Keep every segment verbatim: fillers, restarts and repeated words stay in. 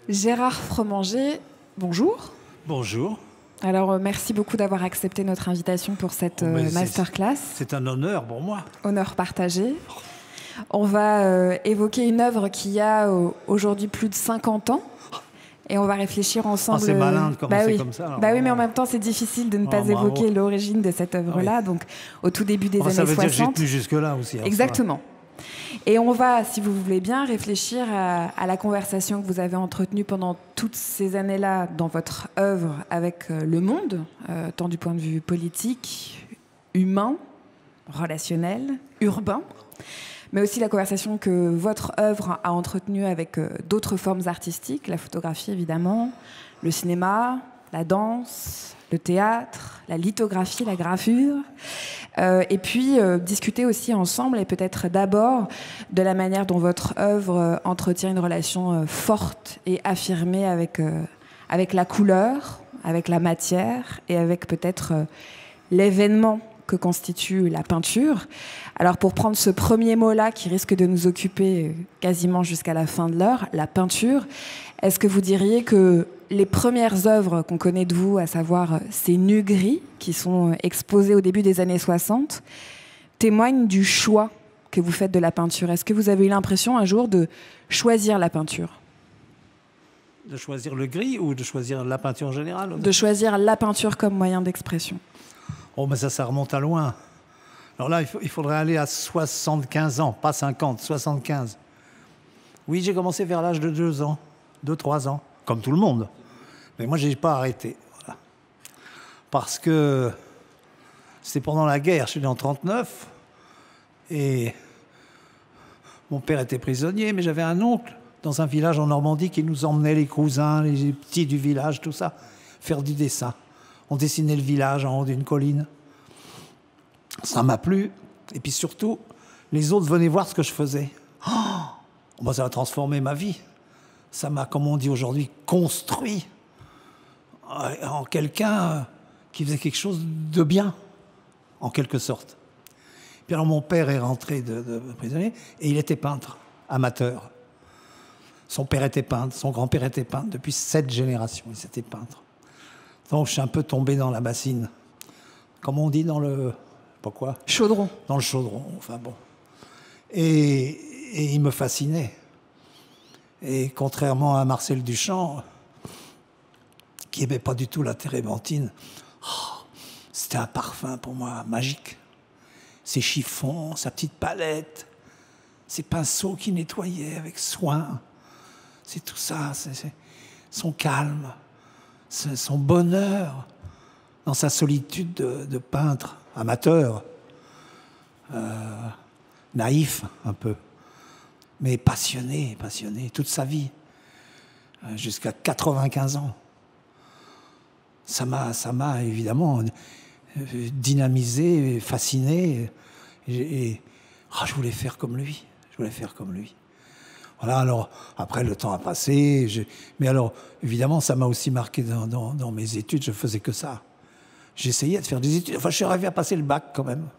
Gérard Fromanger, bonjour. Bonjour. Alors, euh, merci beaucoup d'avoir accepté notre invitation pour cette Oh, euh, c'est- masterclass. C'est un honneur pour moi. Honneur partagé. On va euh, évoquer une œuvre qui a euh, aujourd'hui plus de cinquante ans. Et on va réfléchir ensemble. Ah, c'est malin de commencer bah oui. comme ça, alors. Bah oui, mais en même temps, c'est difficile de ne pas Ah, bravo. évoquer l'origine de cette œuvre-là. Oui. Donc, au tout début des Enfin, années ça veut dire que j'ai soixante. tenu jusque-là aussi. alors ça Exactement. Et on va, si vous voulez bien, réfléchir à, à la conversation que vous avez entretenue pendant toutes ces années-là dans votre œuvre avec euh, le monde, euh, tant du point de vue politique, humain, relationnel, urbain, mais aussi la conversation que votre œuvre a entretenue avec euh, d'autres formes artistiques, la photographie évidemment, le cinéma, la danse, le théâtre, la lithographie, la gravure. Euh, et puis euh, discuter aussi ensemble, et peut-être d'abord de la manière dont votre œuvre euh, entretient une relation euh, forte et affirmée avec, euh, avec la couleur, avec la matière et avec peut-être euh, l'événement que constitue la peinture. Alors pour prendre ce premier mot-là qui risque de nous occuper euh, quasiment jusqu'à la fin de l'heure, la peinture, est-ce que vous diriez que les premières œuvres qu'on connaît de vous, à savoir ces nus gris qui sont exposés au début des années soixante, témoignent du choix que vous faites de la peinture? Est-ce que vous avez eu l'impression un jour de choisir la peinture? De choisir le gris ou de choisir la peinture en général? De choisir la peinture comme moyen d'expression? Oh, mais ça, ça remonte à loin. Alors là, il, faut- il faudrait aller à soixante-quinze ans, pas cinquante, soixante-quinze. Oui, j'ai commencé vers l'âge de deux ans, deux, trois ans, comme tout le monde. Mais moi, je n'ai pas arrêté. Voilà. Parce que c'était pendant la guerre, je suis né en trente-neuf, et mon père était prisonnier, mais j'avais un oncle dans un village en Normandie qui nous emmenait, les cousins, les petits du village, tout ça, faire du dessin. On dessinait le village en haut d'une colline. Ça m'a plu. Et puis surtout, les autres venaient voir ce que je faisais. Oh, bah, ça a transformé ma vie. Ça m'a, comme on dit aujourd'hui, construit euh, en quelqu'un euh, qui faisait quelque chose de bien, en quelque sorte. Puis alors mon père est rentré de, de prisonnier et il était peintre, amateur. Son père était peintre, son grand-père était peintre. Depuis sept générations, ils étaient peintres. Donc je suis un peu tombé dans la bassine. Comme on dit dans le... Pas quoi? Chaudron. Dans le chaudron, enfin bon. Et, et il me fascinait. Et contrairement à Marcel Duchamp, qui n'aimait pas du tout la térébenthine, oh, c'était un parfum pour moi magique. Ses chiffons, sa petite palette, ses pinceaux qu'il nettoyait avec soin. C'est tout ça, c'est, c'est son calme, c'est son bonheur dans sa solitude de, de peintre amateur, euh, naïf un peu, mais passionné, passionné, toute sa vie, euh, jusqu'à quatre-vingt-quinze ans. Ça m'a, ça m'a évidemment euh, dynamisé, fasciné, et, et ah, je voulais faire comme lui, je voulais faire comme lui. Voilà, alors, après, le temps a passé, j'ai- mais alors, évidemment, ça m'a aussi marqué dans, dans, dans mes études, je faisais que ça. J'essayais de faire des études. Enfin, je suis arrivé à passer le bac quand même.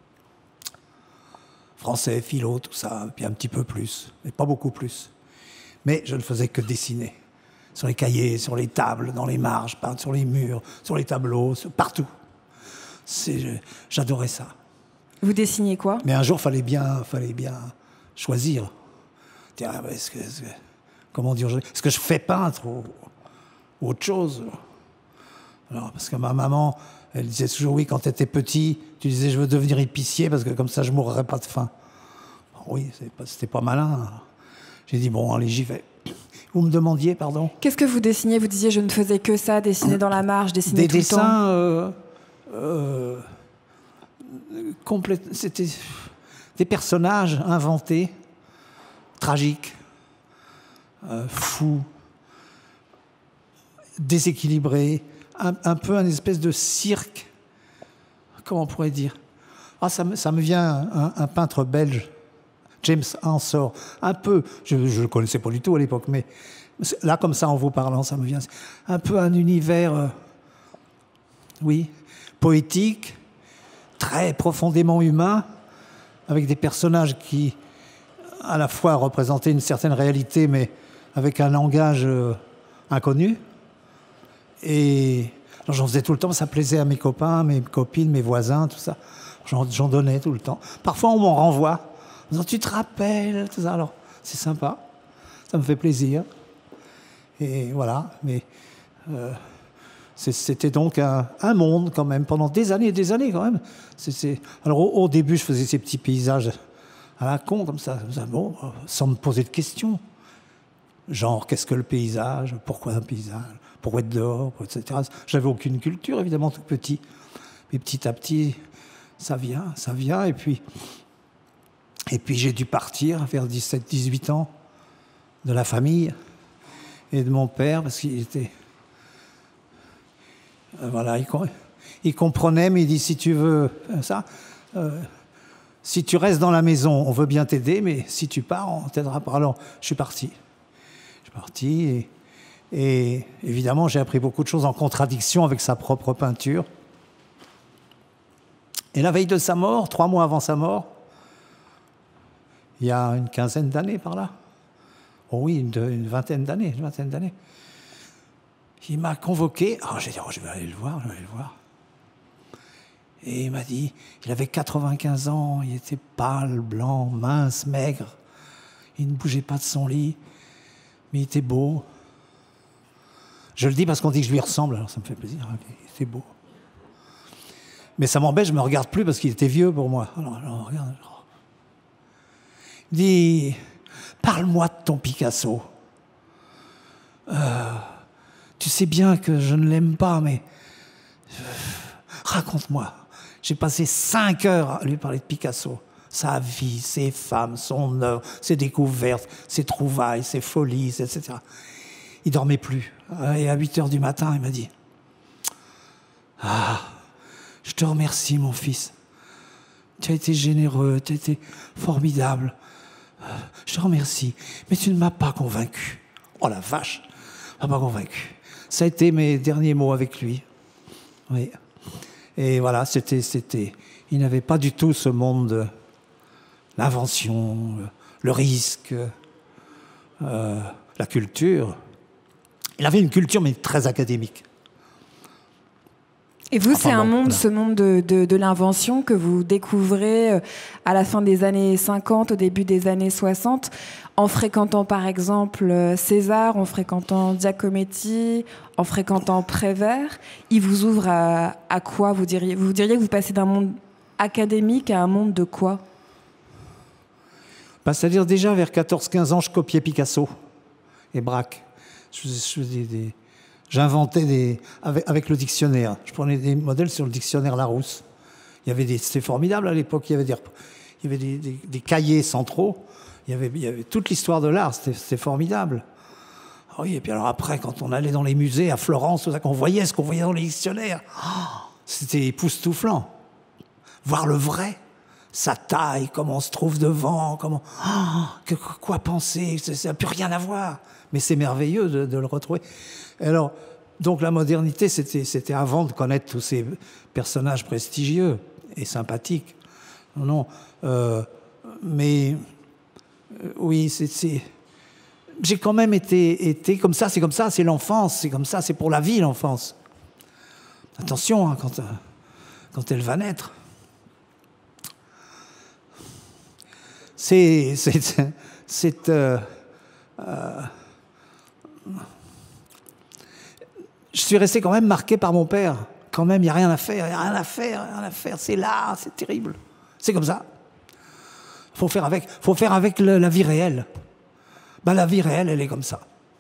Français, philo, tout ça, puis un petit peu plus, mais pas beaucoup plus. Mais je ne faisais que dessiner. Sur les cahiers, sur les tables, dans les marges, peindre sur les murs, sur les tableaux, sur- partout. C'est, je- j'adorais ça. Vous dessiniez quoi? Mais un jour, il fallait bien, fallait bien choisir. Dire, ah, est-ce que, est-ce que- comment dire, est-ce que je fais peintre ou, ou autre chose? Alors, parce que ma maman, elle disait toujours, oui, quand tu étais petit, tu disais, je veux devenir épicier parce que comme ça, je ne mourrais pas de faim. Oui, c'est pas- c'était pas malin. J'ai dit, bon, allez, j'y vais. Vous me demandiez, pardon? Qu'est-ce que vous dessiniez? Vous disiez, je ne faisais que ça, dessiner dans la marge, dessiner Des tout le temps. dessins euh, euh, complète- c'était des personnages inventés, tragiques, euh, fous, déséquilibrés, un, un peu un espèce de cirque. Comment on pourrait dire? Ah, ça me, ça me vient un, un peintre belge, James Ensor, un peu, je ne le connaissais pas du tout à l'époque, mais là, comme ça, en vous parlant, ça me vient un peu un univers, euh, oui, poétique, très profondément humain, avec des personnages qui, à la fois, représentaient une certaine réalité, mais avec un langage euh, inconnu. Et j'en faisais tout le temps, ça plaisait à mes copains, mes copines, mes voisins, tout ça. J'en donnais tout le temps. Parfois, on m'en renvoie, en disant, tu te rappelles, tout ça. Alors, c'est sympa, ça me fait plaisir. Et voilà, mais euh, c'était donc un, un monde quand même, pendant des années et des années quand même. C est, c est... Alors, au, au début, je faisais ces petits paysages à la con, comme ça, comme ça bon, sans me poser de questions. Genre, qu'est-ce que le paysage? Pourquoi un paysage? Pourquoi être dehors? et cetera. J'avais aucune culture, évidemment, tout petit. Mais petit à petit, ça vient, ça vient. Et puis, et puis j'ai dû partir vers dix-sept dix-huit ans de la famille et de mon père, parce qu'il était... Euh, voilà, il, il comprenait, mais il dit, si tu veux ça... Euh, si tu restes dans la maison, on veut bien t'aider, mais si tu pars, on t'aidera pas. Alors, je suis parti. Je suis parti et, et évidemment, j'ai appris beaucoup de choses en contradiction avec sa propre peinture. Et la veille de sa mort, trois mois avant sa mort, il y a une quinzaine d'années par là, oh oui, une, une vingtaine d'années, une vingtaine d'années, il m'a convoqué. Alors j'ai dit, oh, je vais aller le voir, je vais aller le voir. Et il m'a dit, il avait quatre-vingt-quinze ans, il était pâle, blanc, mince, maigre. Il ne bougeait pas de son lit, mais il était beau. Je le dis parce qu'on dit que je lui ressemble, alors ça me fait plaisir, il était beau. Mais ça m'embête, je ne me regarde plus parce qu'il était vieux pour moi. Alors, alors regarde. Il dit, parle-moi de ton Picasso. Euh, tu sais bien que je ne l'aime pas, mais euh, raconte-moi. J'ai passé cinq heures à lui parler de Picasso. Sa vie, ses femmes, son œuvre, ses découvertes, ses trouvailles, ses folies, et cetera. Il ne dormait plus. Et à huit heures du matin, il m'a dit, ah, je te remercie, mon fils. Tu as été généreux, tu as été formidable. Je te remercie, mais tu ne m'as pas convaincu. Oh la vache, tu ne m'as pas convaincu. Ça a été mes derniers mots avec lui. Oui. Et voilà, c'était, c'était... Il n'avait pas du tout ce monde de l'invention, le risque, euh, la culture. Il avait une culture, mais très académique. Et vous, enfin, c'est un bon, monde, voilà. ce monde de, de, de l'invention que vous découvrez à la fin des années cinquante, au début des années soixante, en fréquentant par exemple César, en fréquentant Giacometti, en fréquentant Prévert. Il vous ouvre à, à quoi, vous diriez? Vous diriez que vous passez d'un monde académique à un monde de quoi? Bah, c'est-à-dire déjà vers quatorze quinze ans, je copiais Picasso et Braque. Je, je faisais des... J'inventais des... Avec, avec le dictionnaire. Je prenais des modèles sur le dictionnaire Larousse. Il y avait des... C'était formidable à l'époque. Il y avait des, il y avait des, des, des cahiers centraux. Il y avait, il y avait toute l'histoire de l'art. C'était, c'était formidable. Ah oui, et puis alors après, quand on allait dans les musées à Florence, tout ça, qu'on voyait ce qu'on voyait dans les dictionnaires, oh, c'était époustouflant. Voir le vrai. Sa taille, comment on se trouve devant, comment... Oh, que, quoi penser? Ça n'a plus rien à voir. Mais c'est merveilleux de, de le retrouver. Alors, donc la modernité, c'était, c'était avant de connaître tous ces personnages prestigieux et sympathiques. Non, non. Euh, mais euh, oui, c'est, c'est... j'ai quand même été, été comme ça. C'est comme ça, c'est l'enfance. C'est comme ça, c'est pour la vie, l'enfance. Attention, hein, quand, quand elle va naître. C'est... c'est, c'est euh, euh, je suis resté quand même marqué par mon père. Quand même, il n'y a rien à faire, il n'y a rien à faire, rien à faire. C'est là, c'est terrible. C'est comme ça. Il faut faire avec, faut faire avec le, la vie réelle. Ben, la vie réelle, elle est comme ça.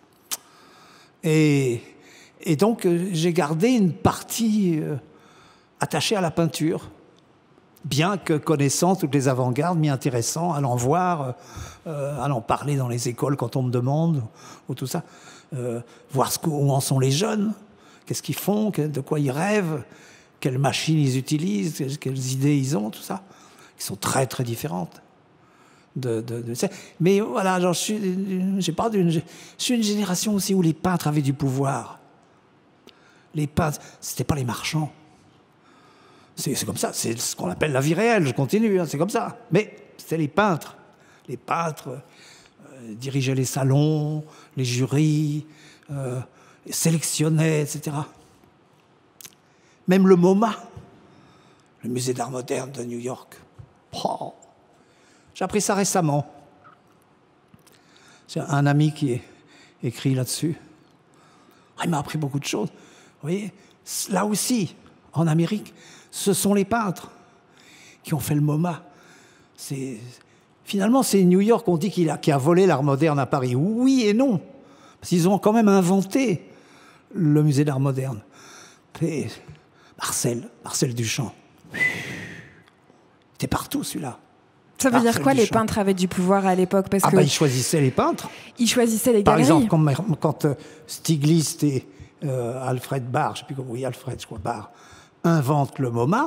Et, et donc, euh, j'ai gardé une partie euh, attachée à la peinture. Bien que connaissant toutes les avant-gardes, m'y intéressant, allant voir, euh, allant parler dans les écoles quand on me demande, ou tout ça, euh, voir ce, où en sont les jeunes, qu'est-ce qu'ils font, de quoi ils rêvent, quelles machines ils utilisent, quelles idées ils ont, tout ça, qui sont très très différentes. De, de, de, mais voilà, genre, je suis, j'ai pas d'une, je suis une génération aussi où les peintres avaient du pouvoir. Les peintres, c'était pas les marchands. C'est, c'est comme ça, c'est ce qu'on appelle la vie réelle, je continue, hein, c'est comme ça. Mais c'était les peintres. Les peintres, euh, dirigeait les salons, les jurys, euh, sélectionnait, et cetera. Même le MoMA, le musée d'art moderne de New York. Oh, j'ai appris ça récemment. J'ai un ami qui est écrit là-dessus. Ah, il m'a appris beaucoup de choses. Vous voyez, là aussi, en Amérique, ce sont les peintres qui ont fait le MoMA. C'est... Finalement, c'est New York, on dit qu'il a, qui a volé l'art moderne à Paris. Oui et non. Parce qu'ils ont quand même inventé le musée d'art moderne. Et Marcel, Marcel Duchamp. Il était partout, celui-là. Ça veut Marcel dire quoi, les Duchamp. peintres avaient du pouvoir à l'époque? Parce Ah que bah, ils choisissaient les peintres. ils choisissaient les Par galeries. exemple, quand, quand euh, Stieglitz et euh, Alfred Barr, je ne sais plus comment, oui, Alfred, je crois, Barr, inventent le MoMA,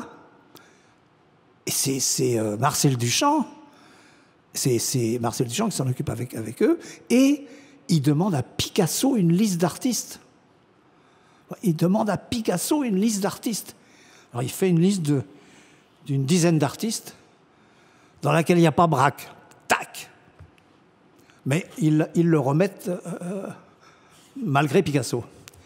et c'est, c'est euh, Marcel Duchamp, c'est, c'est Marcel Duchamp qui s'en occupe avec, avec eux, et il demande à Picasso une liste d'artistes. Il demande à Picasso une liste d'artistes. Alors il fait une liste de, d'une dizaine d'artistes dans laquelle il n'y a pas Braque. Tac! Mais ils, ils le remettent euh, malgré Picasso.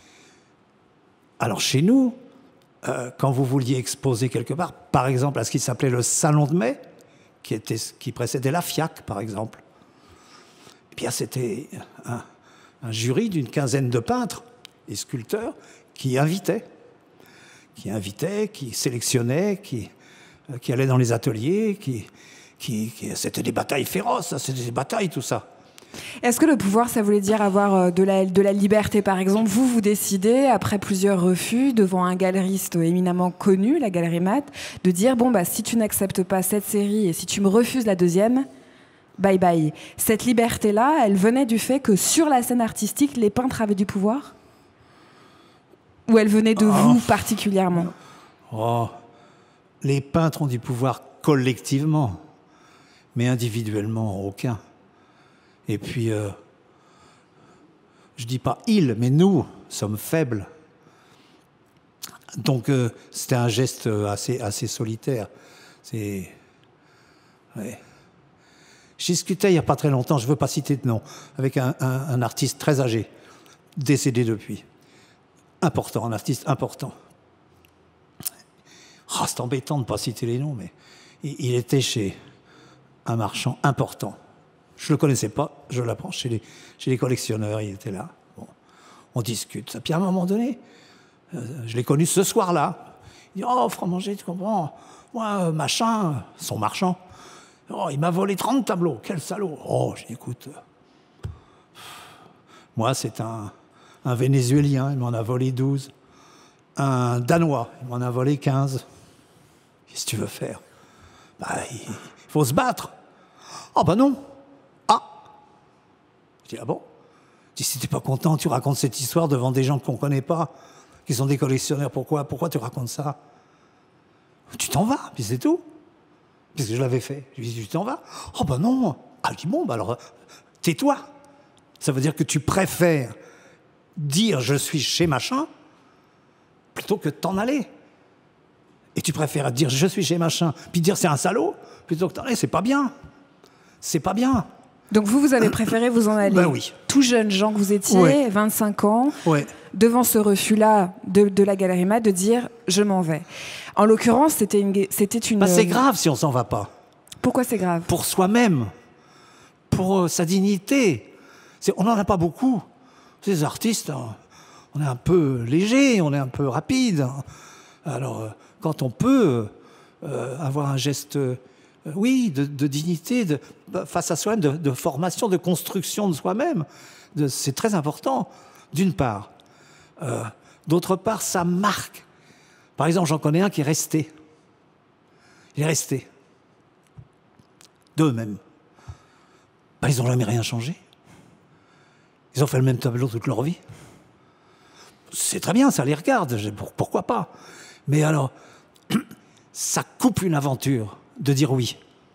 Alors chez nous, euh, quand vous vouliez exposer quelque part, par exemple à ce qui s'appelait le Salon de Mai, qui, était, qui précédait la FIAC, par exemple, eh bien c'était un, un jury d'une quinzaine de peintres et sculpteurs qui invitaient, qui invitaient, qui sélectionnaient, qui, euh, qui allaient dans les ateliers, qui, qui, qui, c'était des batailles féroces, c'était des batailles, tout ça. Est-ce que le pouvoir, ça voulait dire avoir de la, de la liberté? Par exemple, vous, vous décidez, après plusieurs refus, devant un galeriste éminemment connu, la Galerie Mat, de dire, bon, bah, si tu n'acceptes pas cette série et si tu me refuses la deuxième, bye bye. Cette liberté-là, elle venait du fait que sur la scène artistique, les peintres avaient du pouvoir? Ou elle venait de oh. vous particulièrement? Oh, les peintres ont du pouvoir collectivement, mais individuellement, aucun. Et puis, euh, je dis pas ils, mais nous sommes faibles. Donc, euh, c'était un geste assez, assez solitaire. C'est... Ouais. J'ai discuté il n'y a pas très longtemps, je ne veux pas citer de nom, avec un, un, un artiste très âgé, décédé depuis. Important, un artiste important. Oh, c'est embêtant de ne pas citer les noms, mais il, il était chez un marchand important. Je ne le connaissais pas, je l'apprends chez les, chez les collectionneurs, il était là. Bon, on discute. Puis à un moment donné, euh, je l'ai connu ce soir-là. Il dit, oh, Fromager, tu comprends, moi, machin, son marchand, oh, il m'a volé trente tableaux, quel salaud. Oh, j'ai dit, écoute, euh, moi, c'est un, un Vénézuélien, il m'en a volé douze. Un Danois, il m'en a volé quinze. Qu'est-ce que tu veux faire? Bah, il faut se battre. Oh, ben non. Ah! Je dis, ah bon? Je dis, si t'es pas content, tu racontes cette histoire devant des gens qu'on connaît pas, qui sont des collectionneurs. Pourquoi? Pourquoi tu racontes ça? Tu t'en vas, puis c'est tout. Puisque je l'avais fait. Je lui dis, tu t'en vas? Oh ben non. Ah, je dis, bon, ben alors, tais-toi. Ça veut dire que tu préfères dire je suis chez machin plutôt que de t'en aller. Et tu préfères dire je suis chez machin, puis dire c'est un salaud, plutôt que t'en aller. C'est pas bien. C'est pas bien. Donc vous, vous avez préféré vous en aller. Ben oui. Tout jeune Jean que vous étiez, Ouais. vingt-cinq ans, Ouais. devant ce refus-là de, de la Galerie Mat, de dire je m'en vais. En l'occurrence, c'était une... C'était une Bah, c'est grave si on s'en va pas. Pourquoi c'est grave? Pour soi-même, pour euh, sa dignité. C'est, on n'en a pas beaucoup. Ces artistes, hein, on est un peu léger, on est un peu rapide. Alors, euh, quand on peut euh, avoir un geste, euh, oui, de, de dignité, de, face à soi-même, de, de formation, de construction de soi-même, de, c'est très important, d'une part. Euh, d'autre part, ça marque. Par exemple, j'en connais un qui est resté. Il est resté. D'eux-mêmes. Ben, ils n'ont jamais rien changé. Ils ont fait le même tableau toute leur vie. C'est très bien, ça les regarde, pourquoi pas. Mais alors, ça coupe une aventure de dire oui.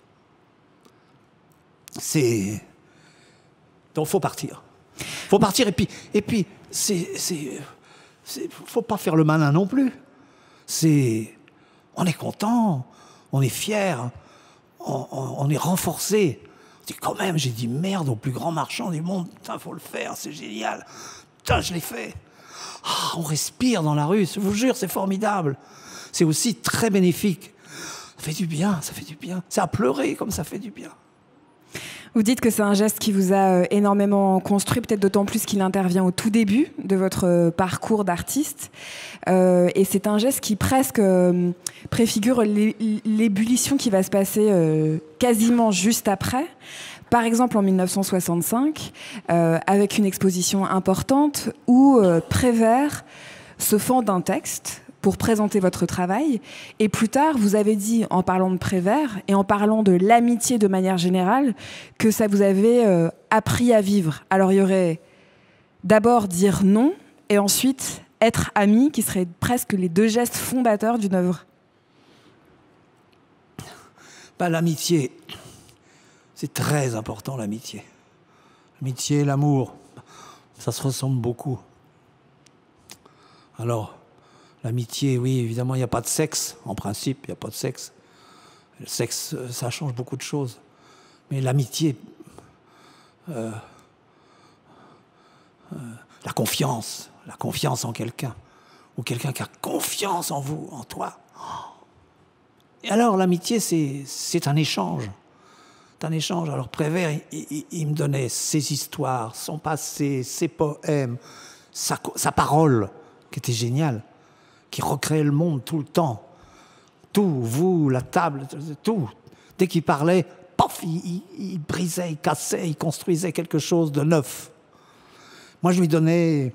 C'est... Donc, il faut partir. Il faut partir, et puis, et puis c'est... c'est... c'est... faut pas faire le malin non plus. C'est... On est content, on est fier, on, on, on est renforcé. Je dis, quand même, j'ai dit merde au plus grand marchand du monde. Putain, faut le faire, c'est génial. Putain, je l'ai fait. Ah, on respire dans la rue, je vous jure, c'est formidable. C'est aussi très bénéfique. Ça fait du bien, ça fait du bien. C'est à pleurer comme ça fait du bien. Vous dites que c'est un geste qui vous a énormément construit, peut-être d'autant plus qu'il intervient au tout début de votre parcours d'artiste. Euh, et c'est un geste qui presque euh, préfigure l'ébullition qui va se passer euh, quasiment juste après. Par exemple, en mille neuf cent soixante-cinq, euh, avec une exposition importante où euh, Prévert se fend d'un texte pour présenter votre travail. Et plus tard, vous avez dit, en parlant de Prévert et en parlant de l'amitié de manière générale, que ça vous avait euh, appris à vivre. Alors, il y aurait d'abord dire non et ensuite être ami, qui seraient presque les deux gestes fondateurs d'une œuvre. Bah, l'amitié, c'est très important, l'amitié. L'amitié, l'amour, ça se ressemble beaucoup. Alors, l'amitié, oui, évidemment, il n'y a pas de sexe. En principe, il n'y a pas de sexe. Le sexe, ça change beaucoup de choses. Mais l'amitié, euh, euh, la confiance, la confiance en quelqu'un, ou quelqu'un qui a confiance en vous, en toi. Et alors, l'amitié, c'est un échange. C'est un échange. Alors, Prévert, il, il, il me donnait ses histoires, son passé, ses poèmes, sa, sa parole, qui était géniale, qui recréait le monde tout le temps. Tout, vous, la table, tout. Dès qu'il parlait, pof, il, il, il brisait, il cassait, il construisait quelque chose de neuf. Moi, je lui donnais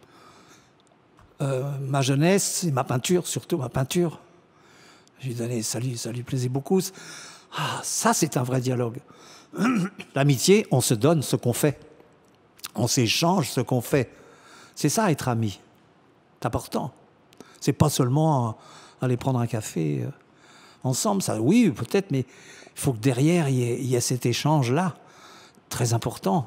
euh, ma jeunesse et ma peinture, surtout ma peinture. Je lui donnais, ça lui, ça lui plaisait beaucoup. Ah, ça, c'est un vrai dialogue. L'amitié, on se donne ce qu'on fait. On s'échange ce qu'on fait. C'est ça, être ami. C'est important. C'est pas seulement aller prendre un café ensemble. Ça, oui, peut-être, mais il faut que derrière, il y ait, il y ait cet échange-là. Très important.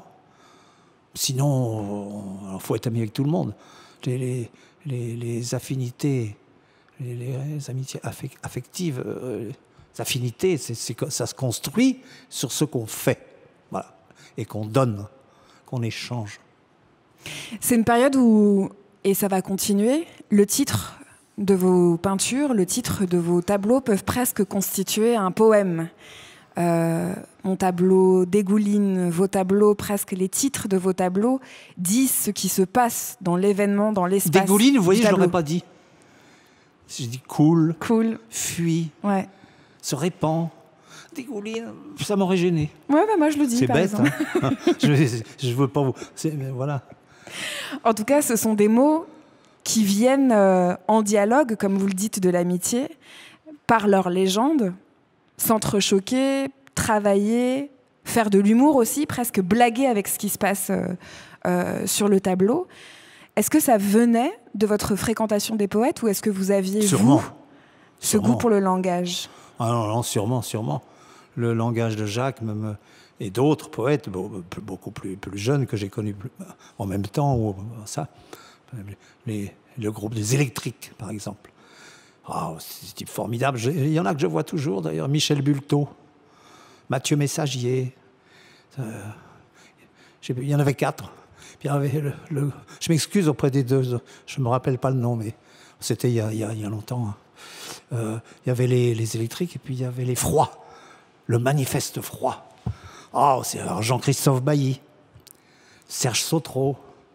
Sinon, il faut être ami avec tout le monde. Les, les, les, les affinités, les, les amitiés affectives, euh, les affinités, c'est, c'est, ça se construit sur ce qu'on fait. Voilà. Et qu'on donne, qu'on échange. C'est une période où, et ça va continuer, le titre de vos peintures, le titre de vos tableaux peuvent presque constituer un poème. Euh, mon tableau dégouline, vos tableaux, presque les titres de vos tableaux disent ce qui se passe dans l'événement, dans l'espace. Dégouline, vous voyez, je l'aurais pas dit. J'ai dit coule, cool, fuit, ouais. se répand. Dégouline, ça m'aurait gêné. Ouais, bah moi je le dis. C'est par bête. exemple. Hein. je, je veux pas vous. Mais voilà. En tout cas, ce sont des mots qui viennent euh, en dialogue, comme vous le dites, de l'amitié, par leur légende, s'entrechoquer, travailler, faire de l'humour aussi, presque blaguer avec ce qui se passe euh, euh, sur le tableau. Est-ce que ça venait de votre fréquentation des poètes ou est-ce que vous aviez, sûrement. vous, ce sûrement. goût pour le langage? Ah non, non, sûrement, sûrement. Le langage de Jacques même, et d'autres poètes, beaucoup plus, plus jeunes que j'ai connus plus, en même temps, ou ça, les, le groupe des Électriques, par exemple. Oh, c'est un type formidable. Il y en a que je vois toujours, d'ailleurs. Michel Bulto, Mathieu Messagier. Euh, il y en avait quatre. Puis il y avait le, le, je m'excuse auprès des deux. Je ne me rappelle pas le nom, mais c'était il y a, il y a, il y a longtemps. Euh, il y avait les, les Électriques et puis il y avait les Froids. Le Manifeste Froid. Oh, c'est Jean-Christophe Bailly, Serge Sautreau.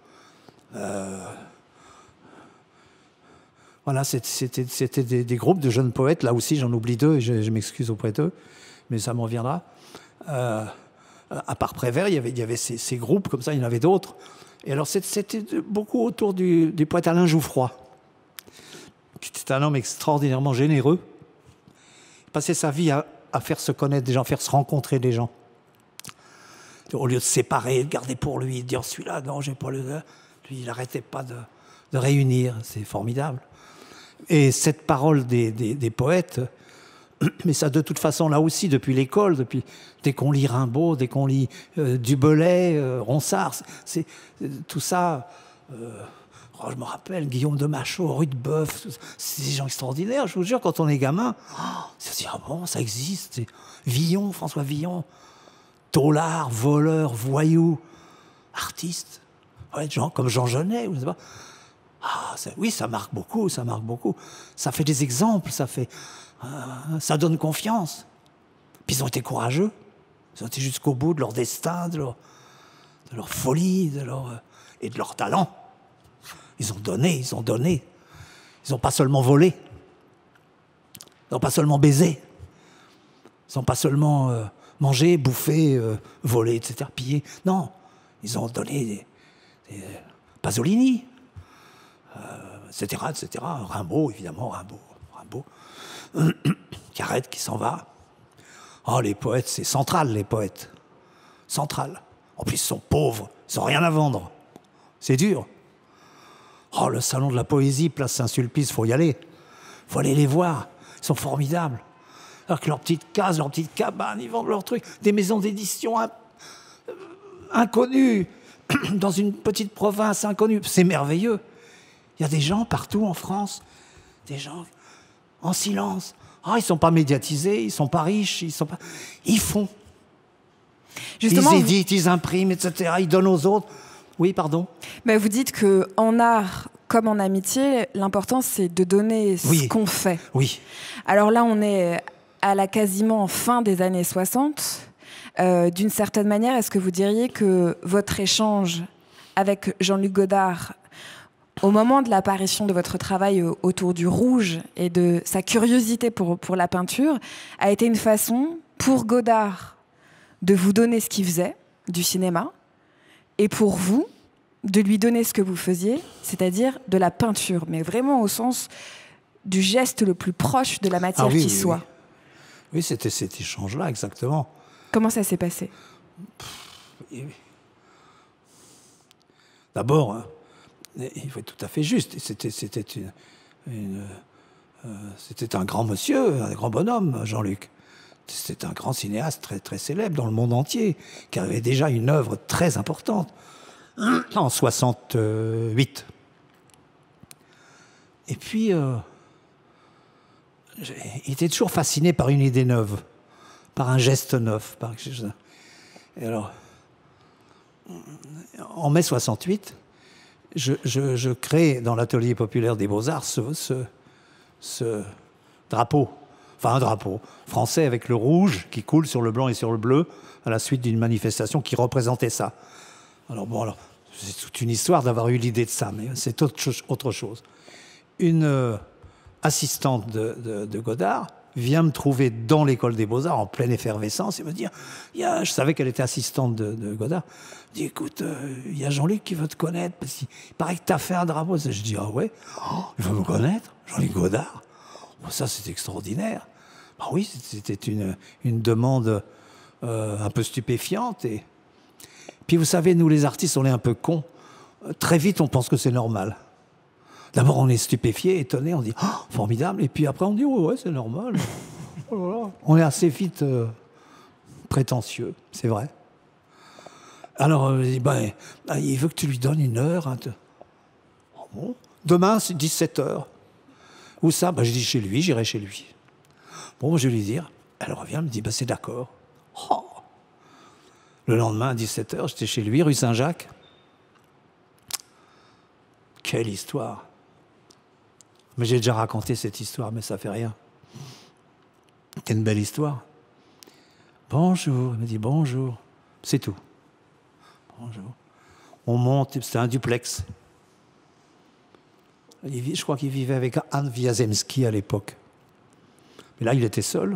Euh, Voilà, c'était, c'était des, des groupes de jeunes poètes. Là aussi, j'en oublie deux, et je, je m'excuse auprès d'eux, mais ça me reviendra. Euh, à part Prévert, il y avait, il y avait ces, ces groupes, comme ça, il y en avait d'autres. Et alors, c'était beaucoup autour du, du poète Alain Jouffroy, qui était un homme extraordinairement généreux. Il passait sa vie à, à faire se connaître des gens, faire se rencontrer des gens. Au lieu de se séparer, de garder pour lui, de dire celui-là, non, j'ai pas le. Lui, il n'arrêtait pas de, de réunir. C'est formidable. Et cette parole des, des, des poètes, mais ça de toute façon là aussi depuis l'école, depuis dès qu'on lit Rimbaud, dès qu'on lit euh, Dubellay, euh, Ronsard, c'est tout ça. Euh, oh, je me rappelle Guillaume de Machaut, Rudebeuf, c'est des gens extraordinaires. Je vous jure, quand on est gamin, oh, ça se dit ah bon, ça existe. Villon, François Villon, taulards, voleurs, voyous, artistes, ouais, gens comme Jean Genet, vous savez pas. Ah, ça, oui, ça marque beaucoup, ça marque beaucoup. Ça fait des exemples, ça fait, euh, ça donne confiance. Puis ils ont été courageux, ils ont été jusqu'au bout de leur destin, de leur, de leur folie, de leur, euh, et de leur talent. Ils ont donné, ils ont donné. Ils n'ont pas seulement volé, ils n'ont pas seulement baisé, ils n'ont pas seulement euh, mangé, bouffé, euh, volé, et cetera, pillé. Non, ils ont donné des, des Pasolini, euh, et cetera, et cetera. Rimbaud, évidemment, Rimbaud. Rimbaud. Carrette qui s'en va. Oh, les poètes, c'est central, les poètes. Central. En plus, ils sont pauvres, ils n'ont rien à vendre. C'est dur. Oh, le salon de la poésie, place Saint-Sulpice, il faut y aller. Il faut aller les voir. Ils sont formidables. Alors que leurs petites cases, leurs petites cabanes, ils vendent leurs trucs. Des maisons d'édition in... inconnues, dans une petite province inconnue. C'est merveilleux. Il y a des gens partout en France, des gens en silence. Ah, ils ne sont pas médiatisés, ils ne sont pas riches, ils sont pas... Ils font. Justement, ils éditent, vous... ils impriment, et cetera. Ils donnent aux autres. Oui, pardon. Mais vous dites qu'en art, comme en amitié, l'important, c'est de donner ce oui. qu'on fait. Oui. Alors là, on est à la quasiment fin des années soixante. Euh, d'une certaine manière, est-ce que vous diriez que votre échange avec Jean-Luc Godard, au moment de l'apparition de votre travail autour du rouge et de sa curiosité pour, pour la peinture, a été une façon pour Godard de vous donner ce qu'il faisait, du cinéma, et pour vous, de lui donner ce que vous faisiez, c'est-à-dire de la peinture, mais vraiment au sens du geste le plus proche de la matière ah oui, qui oui, soit. Oui, oui c'était cet échange-là, exactement. Comment ça s'est passé? D'abord, hein, il faut être tout à fait juste, c'était, c'était, une, une, euh, c'était un grand monsieur, un grand bonhomme, Jean-Luc. C'était un grand cinéaste très, très célèbre dans le monde entier, qui avait déjà une œuvre très importante, en soixante-huit. Et puis, euh, il était toujours fasciné par une idée neuve, par un geste neuf. Par... Et alors, en mai soixante-huit, je, je, je crée dans l'atelier populaire des Beaux-Arts ce, ce, ce drapeau. Enfin, un drapeau français avec le rouge qui coule sur le blanc et sur le bleu à la suite d'une manifestation qui représentait ça. Alors bon, alors, c'est toute une histoire d'avoir eu l'idée de ça, mais c'est autre chose. Autre chose. Une euh, assistante de, de, de Godard vient me trouver dans l'école des Beaux-Arts en pleine effervescence et me dire, il y a, je savais qu'elle était assistante de, de Godard, elle dit, écoute, il euh, y a Jean-Luc qui veut te connaître, parce qu'il paraît que tu as fait un drapeau. Je dis, ah ouais, oh, il veut me connaître, Jean-Luc Godard. Oh, ça, c'est extraordinaire. Ah oui, c'était une, une demande euh, un peu stupéfiante. Et puis vous savez, nous les artistes, on est un peu cons. Très vite, on pense que c'est normal. D'abord, on est stupéfié, étonné, on dit oh, formidable, et puis après, on dit oh, ouais, c'est normal. Oh là là. On est assez vite euh, prétentieux, c'est vrai. Alors, euh, ben, ben, il veut que tu lui donnes une heure. Hein, te... oh, bon. Demain, c'est dix-sept heures. Où ça? Ben, je dis chez lui, j'irai chez lui. Bon, je vais lui dire. Elle revient, elle me dit, ben, c'est d'accord. Oh. Le lendemain, à dix-sept heures, j'étais chez lui, rue Saint-Jacques. Quelle histoire! Mais j'ai déjà raconté cette histoire, mais ça fait rien. C'est une belle histoire. Bonjour, il me dit bonjour. C'est tout. Bonjour. On monte, c'était un duplex. Il, je crois qu'il vivait avec Anne Wiazemski à l'époque. Mais là, il était seul.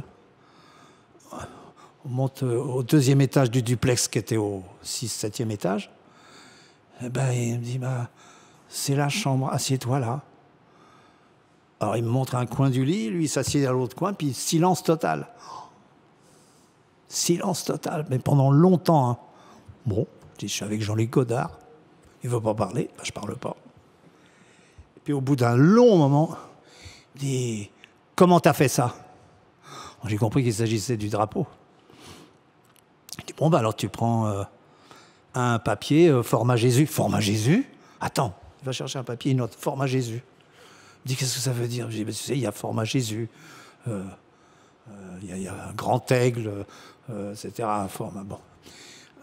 On monte au deuxième étage du duplex qui était au six septième étage. Et ben, il me dit, bah, c'est la chambre, assieds-toi là. Alors il me montre un coin du lit, lui il s'assied à l'autre coin, puis silence total. Silence total, mais pendant longtemps. Hein. Bon, je dis, je suis avec Jean-Luc Godard, il ne veut pas parler, ben, je ne parle pas. Et puis au bout d'un long moment, il dit, comment t'as fait ça? J'ai compris qu'il s'agissait du drapeau. Je dis, bon, ben, alors tu prends euh, un papier, euh, format Jésus. Format Jésus? Attends, il va chercher un papier, une note, format Jésus. Il me dit, qu'est-ce que ça veut dire? Je dis, ben, tu sais, il y a format Jésus, euh, euh, il, y a, il y a un grand aigle, euh, et cetera. Un format, bon.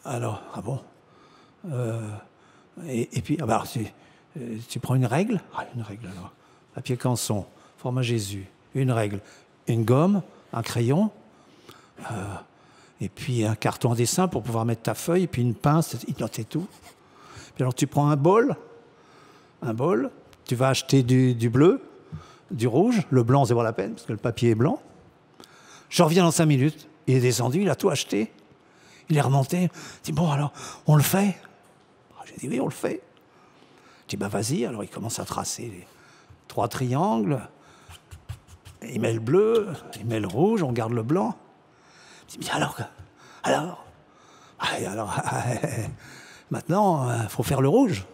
Alors, ah bon euh, et, et puis, ah bah, alors, tu, euh, tu prends une règle. Ah, une règle alors. Papier canson, format Jésus, une règle, une gomme, un crayon, euh, et puis un carton à dessin pour pouvoir mettre ta feuille, et puis une pince, il notait tout. Puis alors tu prends un bol, un bol, tu vas acheter du, du bleu, du rouge, le blanc c'est pas la peine, parce que le papier est blanc. Je reviens dans cinq minutes, il est descendu, il a tout acheté, il est remonté, il dit bon alors, on le fait? J'ai dit oui, on le fait. Je dis bah vas-y, alors il commence à tracer les trois triangles, il met le bleu, il met le rouge, on garde le blanc. Je dis, mais alors, alors, alors, maintenant, il faut faire le rouge.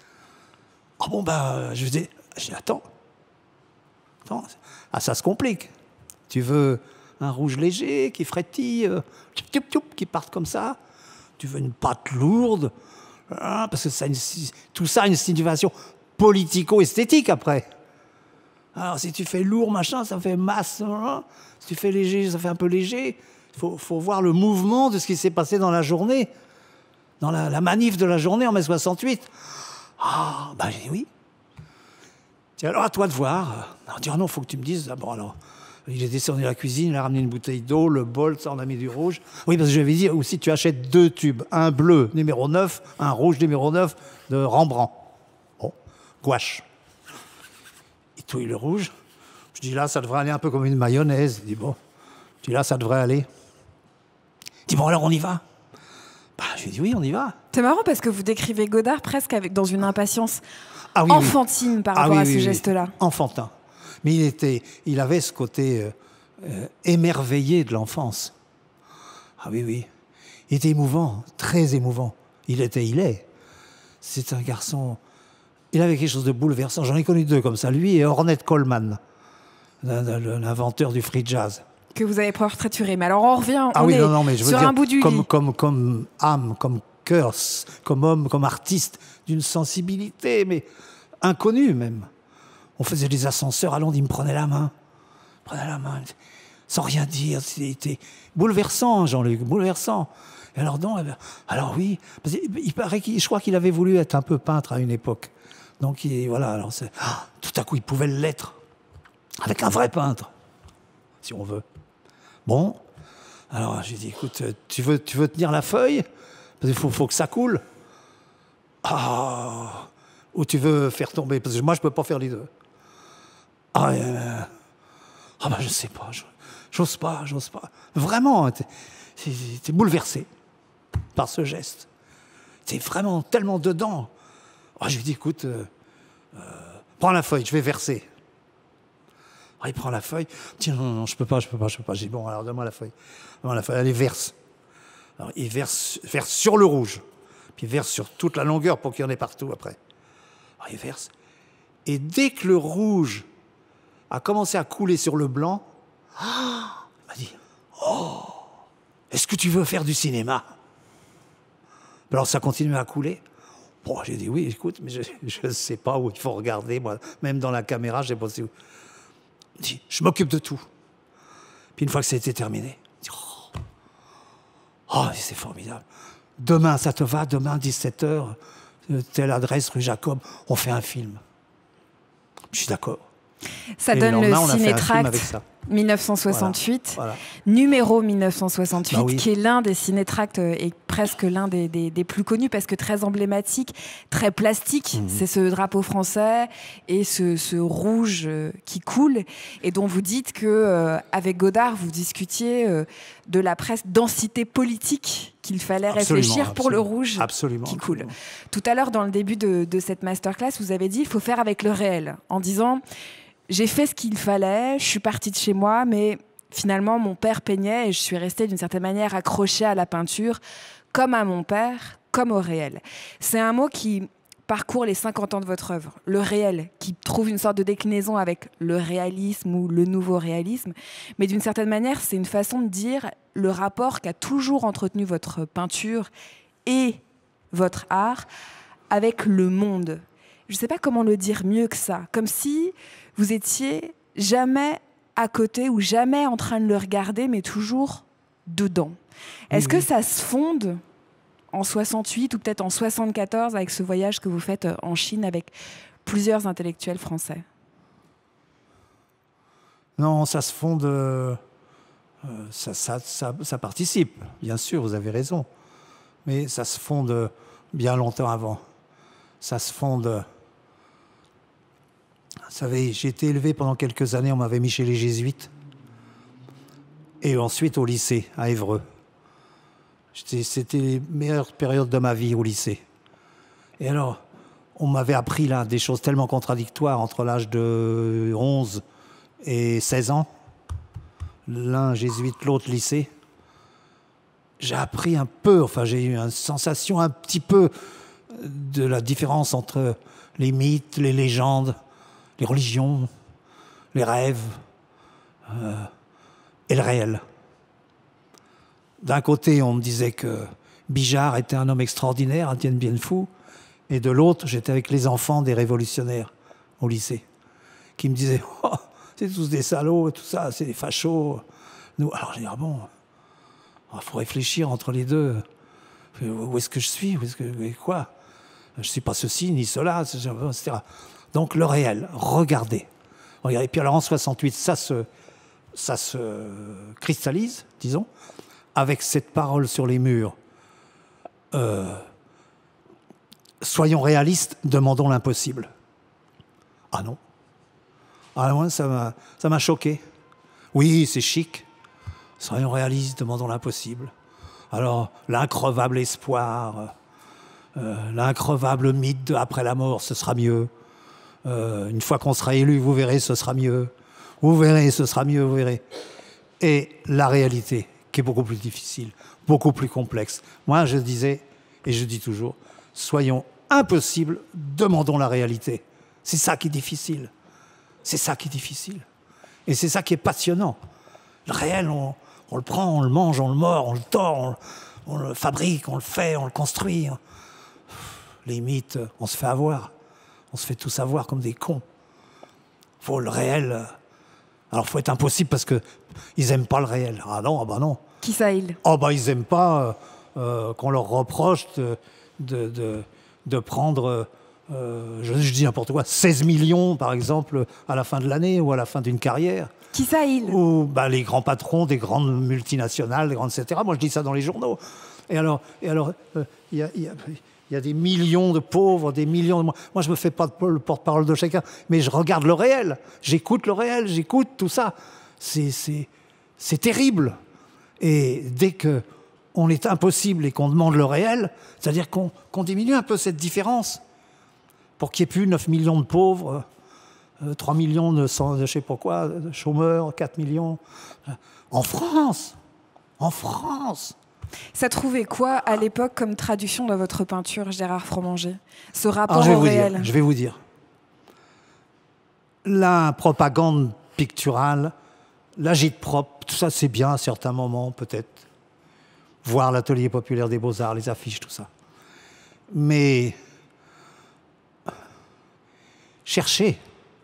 Ah bon, ben, je dis, je dis, attends, attends, ah, ça se complique. Tu veux un rouge léger, qui frétille, euh, tchoup, tchoup, qui parte comme ça. Tu veux une pâte lourde, hein, parce que ça, une, tout ça a une situation politico-esthétique après. Alors, si tu fais lourd, machin, ça fait masse. Hein. Si tu fais léger, ça fait un peu léger. Il faut, faut voir le mouvement de ce qui s'est passé dans la journée, dans la, la manif de la journée en mai soixante-huit. Ah, ben j'ai dit oui. Tiens, alors à toi de voir. Alors, dire, ah non, il faut que tu me dises. Ah, bon, alors, il est descendu à la cuisine, il a ramené une bouteille d'eau, le bol, ça, on a mis du rouge. Oui, parce que je lui avais dit aussi, tu achètes deux tubes, un bleu numéro neuf, un rouge numéro neuf de Rembrandt. Bon, gouache. Il touille le rouge. Je dis là, ça devrait aller un peu comme une mayonnaise. Il dit bon. Je dis là, ça devrait aller. Il dit bon, alors on y va. Bah, je lui dis oui, on y va. C'est marrant parce que vous décrivez Godard presque avec, dans une impatience ah, oui, enfantine oui. par ah, rapport oui, à oui, ce oui. geste-là. Enfantin. Mais il, était, il avait ce côté euh, euh, émerveillé de l'enfance. Ah oui, oui. Il était émouvant, très émouvant. Il était, il est. C'est un garçon... Il avait quelque chose de bouleversant. J'en ai connu deux comme ça. Lui et Ornette Coleman, l'inventeur du free jazz. Que vous avez portraituré. Mais alors on revient, on ah oui, est non, non, mais je veux sur dire, un bout du comme, lit. Comme, comme âme, comme cœur, comme homme, comme artiste, d'une sensibilité, mais inconnue même. On faisait des ascenseurs à Londres, il me prenait la main. Il me prenait la main, sans rien dire. C'était bouleversant, Jean-Luc, bouleversant. Et alors non, alors oui, parce il paraît qu'il, je crois qu'il avait voulu être un peu peintre à une époque. Donc il, voilà, alors c'est, ah, tout à coup il pouvait l'être, avec un vrai peintre, si on veut. Bon, alors j'ai dit, écoute, tu veux, tu veux tenir la feuille? Parce qu'il faut, faut que ça coule. Ah, ou tu veux faire tomber? Parce que moi je peux pas faire les deux. Ah, euh, ah ben je sais pas, j'ose pas, j'ose pas. Vraiment, t'es, t'es bouleversé par ce geste. T'es vraiment tellement dedans. Ah, je lui dis, écoute, euh, euh, prends la feuille, je vais verser. Ah, il prend la feuille. Tiens, non, non, je peux pas, je peux pas, je peux pas. J'ai dit, bon, alors donne-moi la feuille. Donne-moi la feuille, allez, verse. Alors, il verse, verse sur le rouge. Puis il verse sur toute la longueur pour qu'il y en ait partout après. Alors, il verse. Et dès que le rouge a commencé à couler sur le blanc, ah, il m'a dit, oh, est-ce que tu veux faire du cinéma? Alors ça continue à couler. Bon, j'ai dit oui, écoute, mais je ne sais pas où il faut regarder, moi. Même dans la caméra, je sais pas où. Il dit, je m'occupe de tout. Puis une fois que ça a été terminé, il dit, oh, oh c'est formidable. Demain, ça te va? Demain, dix-sept heures, telle adresse, rue Jacob, on fait un film. Je suis d'accord. Ça Et donne le, lendemain, Cinétract mille neuf cent soixante-huit, voilà, voilà. Numéro mille neuf cent soixante-huit, bah oui, qui est l'un des cinétracts et presque l'un des, des, des plus connus parce que très emblématique, très plastique. Mmh. C'est ce drapeau français et ce, ce rouge qui coule et dont vous dites que euh, avec Godard, vous discutiez euh, de la presque densité politique qu'il fallait absolument, réfléchir pour absolument, le rouge absolument, qui coule. Absolument. Tout à l'heure, dans le début de, de cette masterclass, vous avez dit il faut faire avec le réel, en disant j'ai fait ce qu'il fallait, je suis partie de chez moi, mais finalement, mon père peignait et je suis restée d'une certaine manière accrochée à la peinture, comme à mon père, comme au réel. C'est un mot qui parcourt les cinquante ans de votre œuvre, le réel, qui trouve une sorte de déclinaison avec le réalisme ou le nouveau réalisme. Mais d'une certaine manière, c'est une façon de dire le rapport qu'a toujours entretenu votre peinture et votre art avec le monde. Je ne sais pas comment le dire mieux que ça, comme si vous étiez jamais à côté ou jamais en train de le regarder, mais toujours dedans. Est-ce oui, que oui. ça se fonde en soixante-huit ou peut-être en soixante-quatorze avec ce voyage que vous faites en Chine avec plusieurs intellectuels français? Non, ça se fonde... Euh, ça, ça, ça, ça participe, bien sûr, vous avez raison. Mais ça se fonde bien longtemps avant. Ça se fonde... Vous savez, j'ai été élevé pendant quelques années, on m'avait mis chez les jésuites. Et ensuite au lycée, à Évreux. C'était les meilleures périodes de ma vie au lycée. Et alors, on m'avait appris là des choses tellement contradictoires entre l'âge de onze et seize ans. L'un jésuite, l'autre lycée. J'ai appris un peu, enfin j'ai eu une sensation un petit peu de la différence entre les mythes, les légendes, les religions, les rêves euh, et le réel. D'un côté, on me disait que Bijard était un homme extraordinaire, un Dien Bien Phu, et de l'autre, j'étais avec les enfants des révolutionnaires au lycée, qui me disaient oh, c'est tous des salauds, tout ça, c'est des fachos. Nous, alors j'ai dit ah bon, il faut réfléchir entre les deux. Où est-ce que je suis? Où est-ce que quoi? Je ne suis pas ceci ni cela, et cetera. Donc le réel, regardez. regardez. Et puis alors en soixante-huit, ça se, ça se cristallise, disons, avec cette parole sur les murs. Euh, soyons réalistes, demandons l'impossible. Ah non. Ah non, ça m'a, ça m'a choqué. Oui, c'est chic. Soyons réalistes, demandons l'impossible. Alors, l'increvable espoir, euh, l'increvable mythe de après la mort, ce sera mieux. Euh, une fois qu'on sera élu, vous verrez, ce sera mieux. Vous verrez, ce sera mieux, vous verrez. Et la réalité, qui est beaucoup plus difficile, beaucoup plus complexe. Moi, je disais, et je dis toujours, soyons impossibles, demandons la réalité. C'est ça qui est difficile. C'est ça qui est difficile. Et c'est ça qui est passionnant. Le réel, on, on le prend, on le mange, on le mord, on le tord, on, on le fabrique, on le fait, on le construit. Les mythes, on se fait avoir. On se fait tous avoir comme des cons. Faut le réel. Alors, il faut être impossible parce qu'ils n'aiment pas le réel. Ah non, ah bah non. Qui ça, ils? Oh bah, ils n'aiment pas euh, qu'on leur reproche de, de, de, de prendre, euh, je, je dis n'importe quoi, seize millions, par exemple, à la fin de l'année ou à la fin d'une carrière. Qui ça, ils? Ou bah, les grands patrons des grandes multinationales, des grandes, et cetera. Moi, je dis ça dans les journaux. Et alors, il et alors, euh, y a, y a, y a des millions de pauvres, des millions de... Moi, moi je ne me fais pas le porte-parole de chacun, mais je regarde le réel. J'écoute le réel, j'écoute tout ça. C'est, c'est, c'est terrible. Et dès qu'on est impossible et qu'on demande le réel, c'est-à-dire qu'on, qu'on diminue un peu cette différence pour qu'il n'y ait plus neuf millions de pauvres, euh, trois millions de, de je ne sais pas quoi, de chômeurs, quatre millions. En France, en France. Ça trouvait quoi à l'époque comme traduction dans votre peinture, Gérard Fromanger? Ce rapport Alors, je vais au vous réel. Dire, je vais vous dire. La propagande picturale, l'agite-propre, tout ça c'est bien à certains moments peut-être. Voir l'atelier populaire des beaux-arts, les affiches, tout ça. Mais chercher,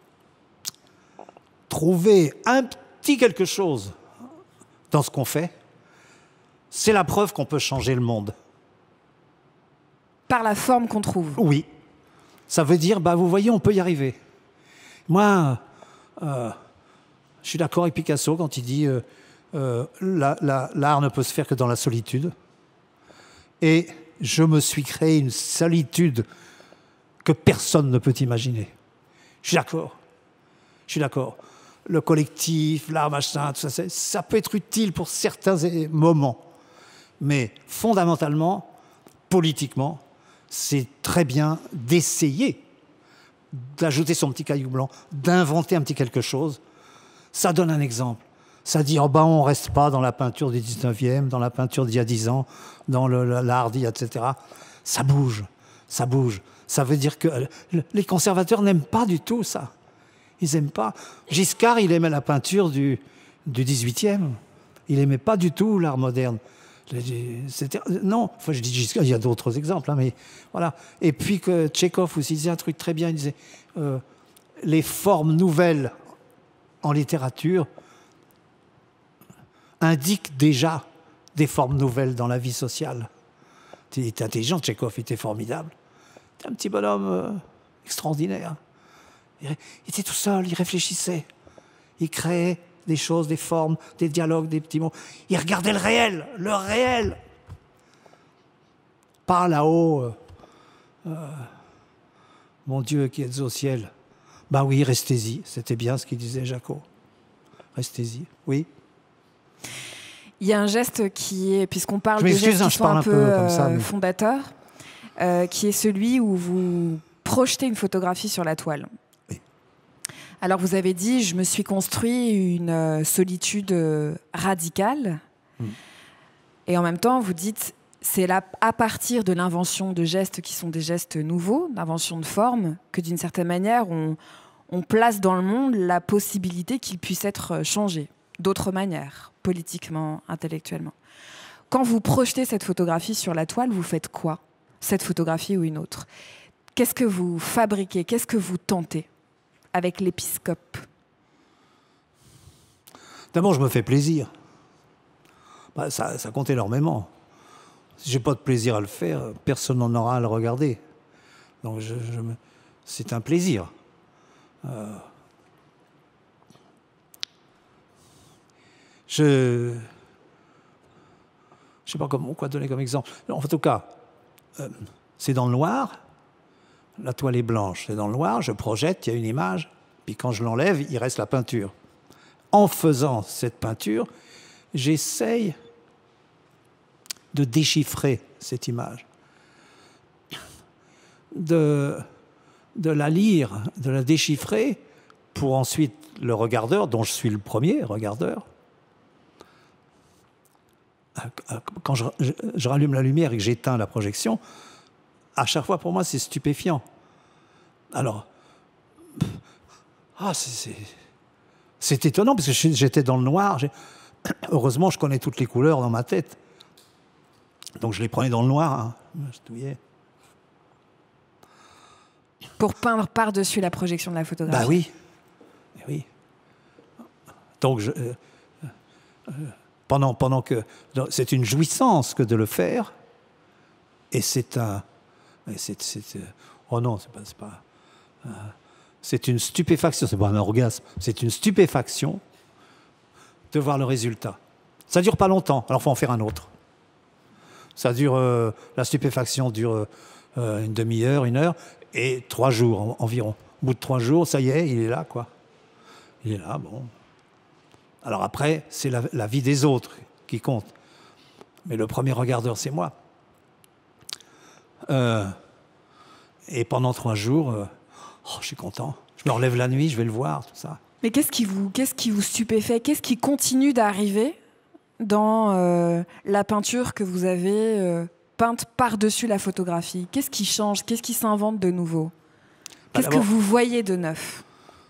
trouver un petit quelque chose dans ce qu'on fait, c'est la preuve qu'on peut changer le monde. Par la forme qu'on trouve. Oui. Ça veut dire, bah, vous voyez, on peut y arriver. Moi, euh, je suis d'accord avec Picasso quand il dit euh, euh, la, la, l'art ne peut se faire que dans la solitude. Et je me suis créé une solitude que personne ne peut imaginer. Je suis d'accord. Je suis d'accord. Le collectif, l'art, machin, tout ça, ça peut être utile pour certains moments. Mais fondamentalement, politiquement, c'est très bien d'essayer d'ajouter son petit caillou blanc, d'inventer un petit quelque chose. Ça donne un exemple. Ça dit, oh ben, on ne reste pas dans la peinture du dix-neuvième, dans la peinture d'il y a dix ans, dans le, l'art d'il y a, et cetera. Ça bouge, ça bouge. Ça veut dire que les conservateurs n'aiment pas du tout ça. Ils n'aiment pas. Giscard, il aimait la peinture du, du dix-huitième. Il n'aimait pas du tout l'art moderne. C'était, non, enfin, je dis Giscard, il y a d'autres exemples, hein, mais voilà. Et puis que Tchekhov aussi disait un truc très bien, il disait euh, les formes nouvelles en littérature indiquent déjà des formes nouvelles dans la vie sociale. Il était intelligent, Tchekhov, il était formidable. C'était un petit bonhomme euh, extraordinaire. Il, il était tout seul, il réfléchissait. Il créait des choses, des formes, des dialogues, des petits mots. Il regardait le réel, le réel. Pas là-haut, euh, euh, mon Dieu qui êtes au ciel. Ben oui, restez-y. C'était bien ce qu'il disait, Jaco. Restez-y, oui. Il y a un geste qui est, puisqu'on parle de gestes qui hein, sont un, un peu, peu comme ça, mais... fondateurs, euh, qui est celui où vous projetez une photographie sur la toile. Oui. Alors vous avez dit, je me suis construit une euh, solitude euh, radicale, mm. et en même temps vous dites, c'est là, à partir de l'invention de gestes qui sont des gestes nouveaux, d'invention de formes, que d'une certaine manière on, on place dans le monde la possibilité qu'il puisse être changé d'autres manières, politiquement, intellectuellement. Quand vous projetez cette photographie sur la toile, vous faites quoi? Cette photographie ou une autre? Qu'est-ce que vous fabriquez? Qu'est-ce que vous tentez avec l'épiscope? D'abord, je me fais plaisir. Bah, ça, ça compte énormément. Si je n'ai pas de plaisir à le faire, personne n'en aura à le regarder. Donc, je, je me... c'est un plaisir. Euh... Je ne sais pas comment, quoi donner comme exemple. En tout cas, euh, c'est dans le noir, la toile est blanche, c'est dans le noir, je projette, il y a une image, puis quand je l'enlève, il reste la peinture. En faisant cette peinture, j'essaye de déchiffrer cette image, de, de la lire, de la déchiffrer, pour ensuite le regardeur, dont je suis le premier regardeur, quand je, je, je rallume la lumière et que j'éteins la projection, à chaque fois pour moi c'est stupéfiant. Alors, ah, c'est étonnant parce que j'étais dans le noir. Heureusement, je connais toutes les couleurs dans ma tête. Donc je les prenais dans le noir. Hein. Je douillais. Pour peindre par-dessus la projection de la photographie. Bah oui. oui. Donc je... Euh, euh, Pendant, pendant que c'est une jouissance que de le faire, et c'est un, c'est, c'est, oh non, c'est pas, c'est pas, euh, c'est une stupéfaction, c'est pas un orgasme, c'est une stupéfaction de voir le résultat. Ça dure pas longtemps, alors faut en faire un autre. Ça dure, euh, la stupéfaction dure euh, une demi-heure, une heure, et trois jours en, environ. Au bout de trois jours, ça y est, il est là, quoi. Il est là, bon. Alors après, c'est la, la vie des autres qui compte. Mais le premier regardeur, c'est moi. Euh, et pendant trois jours, euh, oh, je suis content. Je me relève la nuit, je vais le voir, tout ça. Mais qu'est-ce qui vous, qu'est-ce qui vous stupéfait? Qu'est-ce qui continue d'arriver dans euh, la peinture que vous avez euh, peinte par-dessus la photographie? Qu'est-ce qui change? Qu'est-ce qui s'invente de nouveau? Qu'est-ce bah, que vous voyez de neuf?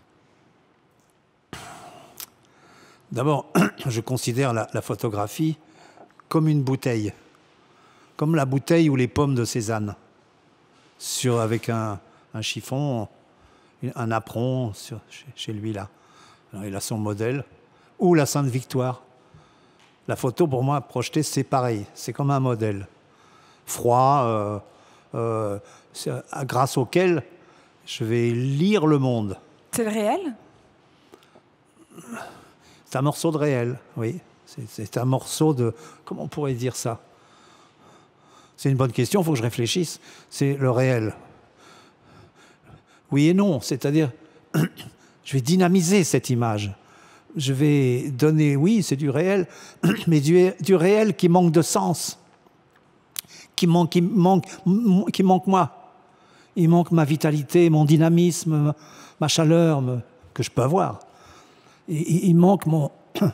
D'abord, je considère la, la photographie comme une bouteille, comme la bouteille ou les pommes de Cézanne, sur, avec un, un chiffon, un apron sur, chez, chez lui là. Alors, il a son modèle, ou la Sainte Victoire. La photo, pour moi, projetée, c'est pareil, c'est comme un modèle. Froid, euh, euh, grâce auquel je vais lire le monde. C'est le réel ? C'est un morceau de réel, oui. C'est un morceau de... Comment on pourrait dire ça? C'est une bonne question, il faut que je réfléchisse. C'est le réel. Oui et non, c'est-à-dire, je vais dynamiser cette image. Je vais donner, oui, c'est du réel, mais du, du réel qui manque de sens, qui manque, qui manque, qui manque moi. Il manque ma vitalité, mon dynamisme, ma chaleur que je peux avoir. Il, il manque mon...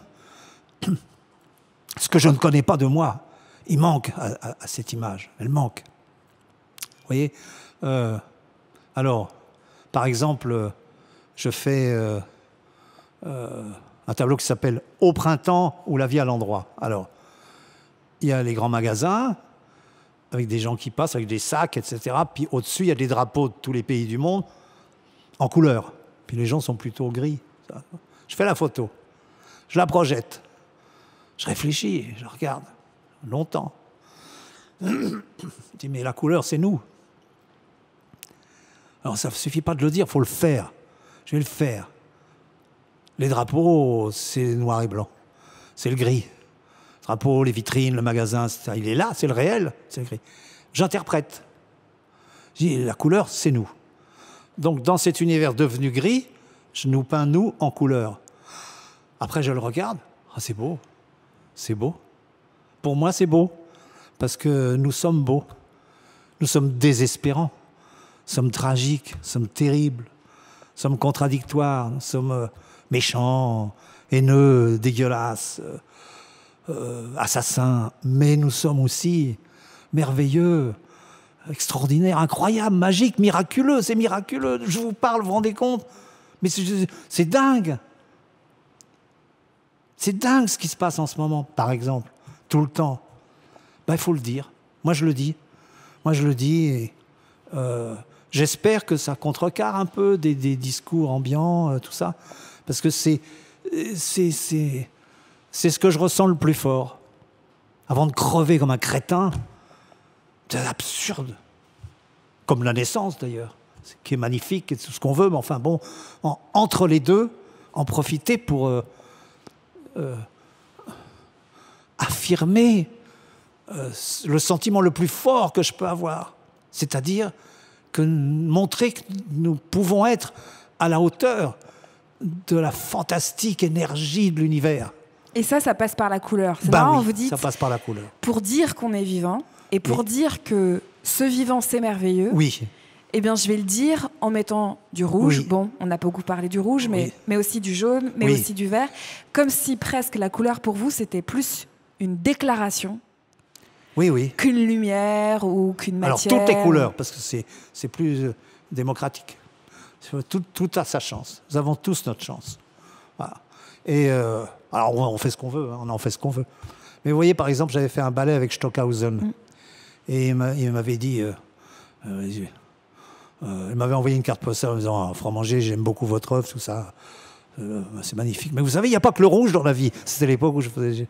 ce que je ne connais pas de moi. Il manque à, à, à cette image. Elle manque. Vous voyez euh, alors, par exemple, je fais euh, euh, un tableau qui s'appelle « Au printemps ou la vie à l'endroit ». Alors, il y a les grands magasins, avec des gens qui passent, avec des sacs, et cetera. Puis au-dessus, il y a des drapeaux de tous les pays du monde, en couleur. Puis les gens sont plutôt gris. Je fais la photo, je la projette, je réfléchis, je regarde longtemps. Je dis, mais la couleur, c'est nous. Alors, ça ne suffit pas de le dire, il faut le faire. Je vais le faire. Les drapeaux, c'est noir et blanc. C'est le gris. Le drapeau, les vitrines, le magasin, ça, il est là, c'est le réel, c'est le gris. J'interprète. Je dis, la couleur, c'est nous. Donc, dans cet univers devenu gris, je nous peins nous en couleur. Après, je le regarde. Ah, c'est beau. C'est beau. Pour moi, c'est beau. Parce que nous sommes beaux. Nous sommes désespérants. Nous sommes tragiques. Nous sommes terribles. Nous sommes contradictoires. Nous sommes euh, méchants, haineux, dégueulasses, euh, euh, assassins. Mais nous sommes aussi merveilleux, extraordinaires, incroyables, magiques, miraculeux. C'est miraculeux. Je vous parle, vous vous rendez compte? Mais c'est dingue. C'est dingue ce qui se passe en ce moment, par exemple, tout le temps. Ben, il faut le dire. Moi, je le dis. Moi, je le dis. Et, euh, j'espère que ça contrecarre un peu des, des discours ambiants, euh, tout ça. Parce que c'est, c'est, c'est, c'est ce que je ressens le plus fort. Avant de crever comme un crétin, c'est absurde. Comme la naissance, d'ailleurs, qui est magnifique, et tout ce qu'on veut. Mais enfin, bon, en, entre les deux, en profiter pour... Euh, Euh, affirmer euh, le sentiment le plus fort que je peux avoir, c'est-à-dire que montrer que nous pouvons être à la hauteur de la fantastique énergie de l'univers. Et ça, ça passe par la couleur. C'est bah marrant, oui, vous dites, ça passe par la couleur. Pour dire qu'on est vivant et pour oui. dire que ce vivant, c'est merveilleux. Oui. Eh bien, je vais le dire en mettant du rouge. Oui. Bon, on a beaucoup parlé du rouge, mais, oui. mais aussi du jaune, mais oui. aussi du vert. Comme si presque la couleur pour vous, c'était plus une déclaration oui, oui. qu'une lumière ou qu'une matière. Alors, toutes les couleurs, parce que c'est, c'est plus euh, démocratique. Tout, tout a sa chance. Nous avons tous notre chance. Voilà. Et euh, alors, on fait ce qu'on veut, hein, on en fait ce qu'on veut. Mais vous voyez, par exemple, j'avais fait un ballet avec Stockhausen. Mm. Et il m'avait dit... Euh, euh, Euh, il m'avait envoyé une carte postale en me disant ah, « Fromanger, j'aime beaucoup votre œuvre, tout ça. Euh, c'est magnifique. Mais vous savez, il n'y a pas que le rouge dans la vie. » C'était l'époque où je faisais...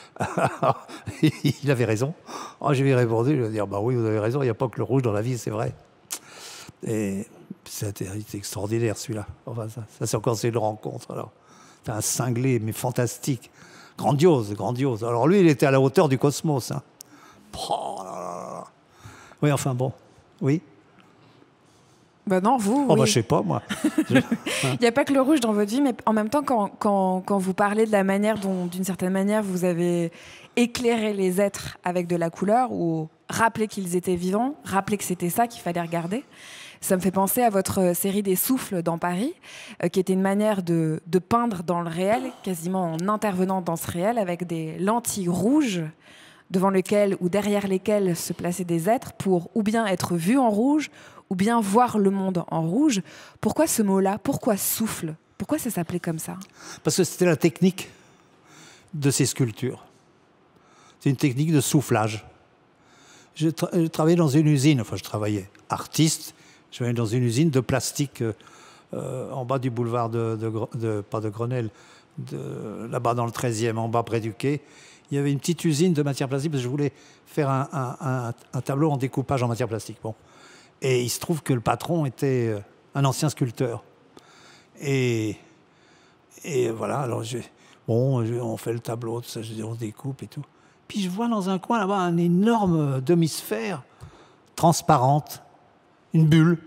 Il avait raison. Oh, je lui ai répondu, je lui ai dit « Bah oui, vous avez raison, il n'y a pas que le rouge dans la vie, c'est vrai. » Et c'était extraordinaire, celui-là. Enfin, ça, ça c'est encore une rencontre. Alors, c'est un cinglé, mais fantastique. Grandiose, grandiose. Alors lui, il était à la hauteur du cosmos. Hein. Oh là là. Oui, enfin bon. Oui. Ben non, vous, oh oui. bah, je sais pas, moi. Il n'y a pas que le rouge dans votre vie, mais en même temps, quand, quand, quand vous parlez de la manière dont, d'une certaine manière, vous avez éclairé les êtres avec de la couleur, ou rappelé qu'ils étaient vivants, rappelé que c'était ça qu'il fallait regarder, ça me fait penser à votre série des souffles dans Paris, euh, qui était une manière de, de peindre dans le réel, quasiment en intervenant dans ce réel, avec des lentilles rouges, devant lesquelles ou derrière lesquelles se plaçaient des êtres, pour ou bien être vus en rouge, ou bien voir le monde en rouge. Pourquoi ce mot-là? Pourquoi souffle? Pourquoi ça s'appelait comme ça? Parce que c'était la technique de ces sculptures. C'est une technique de soufflage. Je, tra je travaillais dans une usine, enfin je travaillais artiste, je travaillais dans une usine de plastique euh, en bas du boulevard de, de, de pas de Grenelle, là-bas dans le treizième, en bas près du quai. Il y avait une petite usine de matière plastique parce que je voulais faire un, un, un, un tableau en découpage en matière plastique. Bon. Et il se trouve que le patron était un ancien sculpteur. Et, et voilà, alors je, bon, je, on fait le tableau, tout ça, je, on découpe et tout. Puis je vois dans un coin là-bas un énorme demi-sphère transparente, une bulle,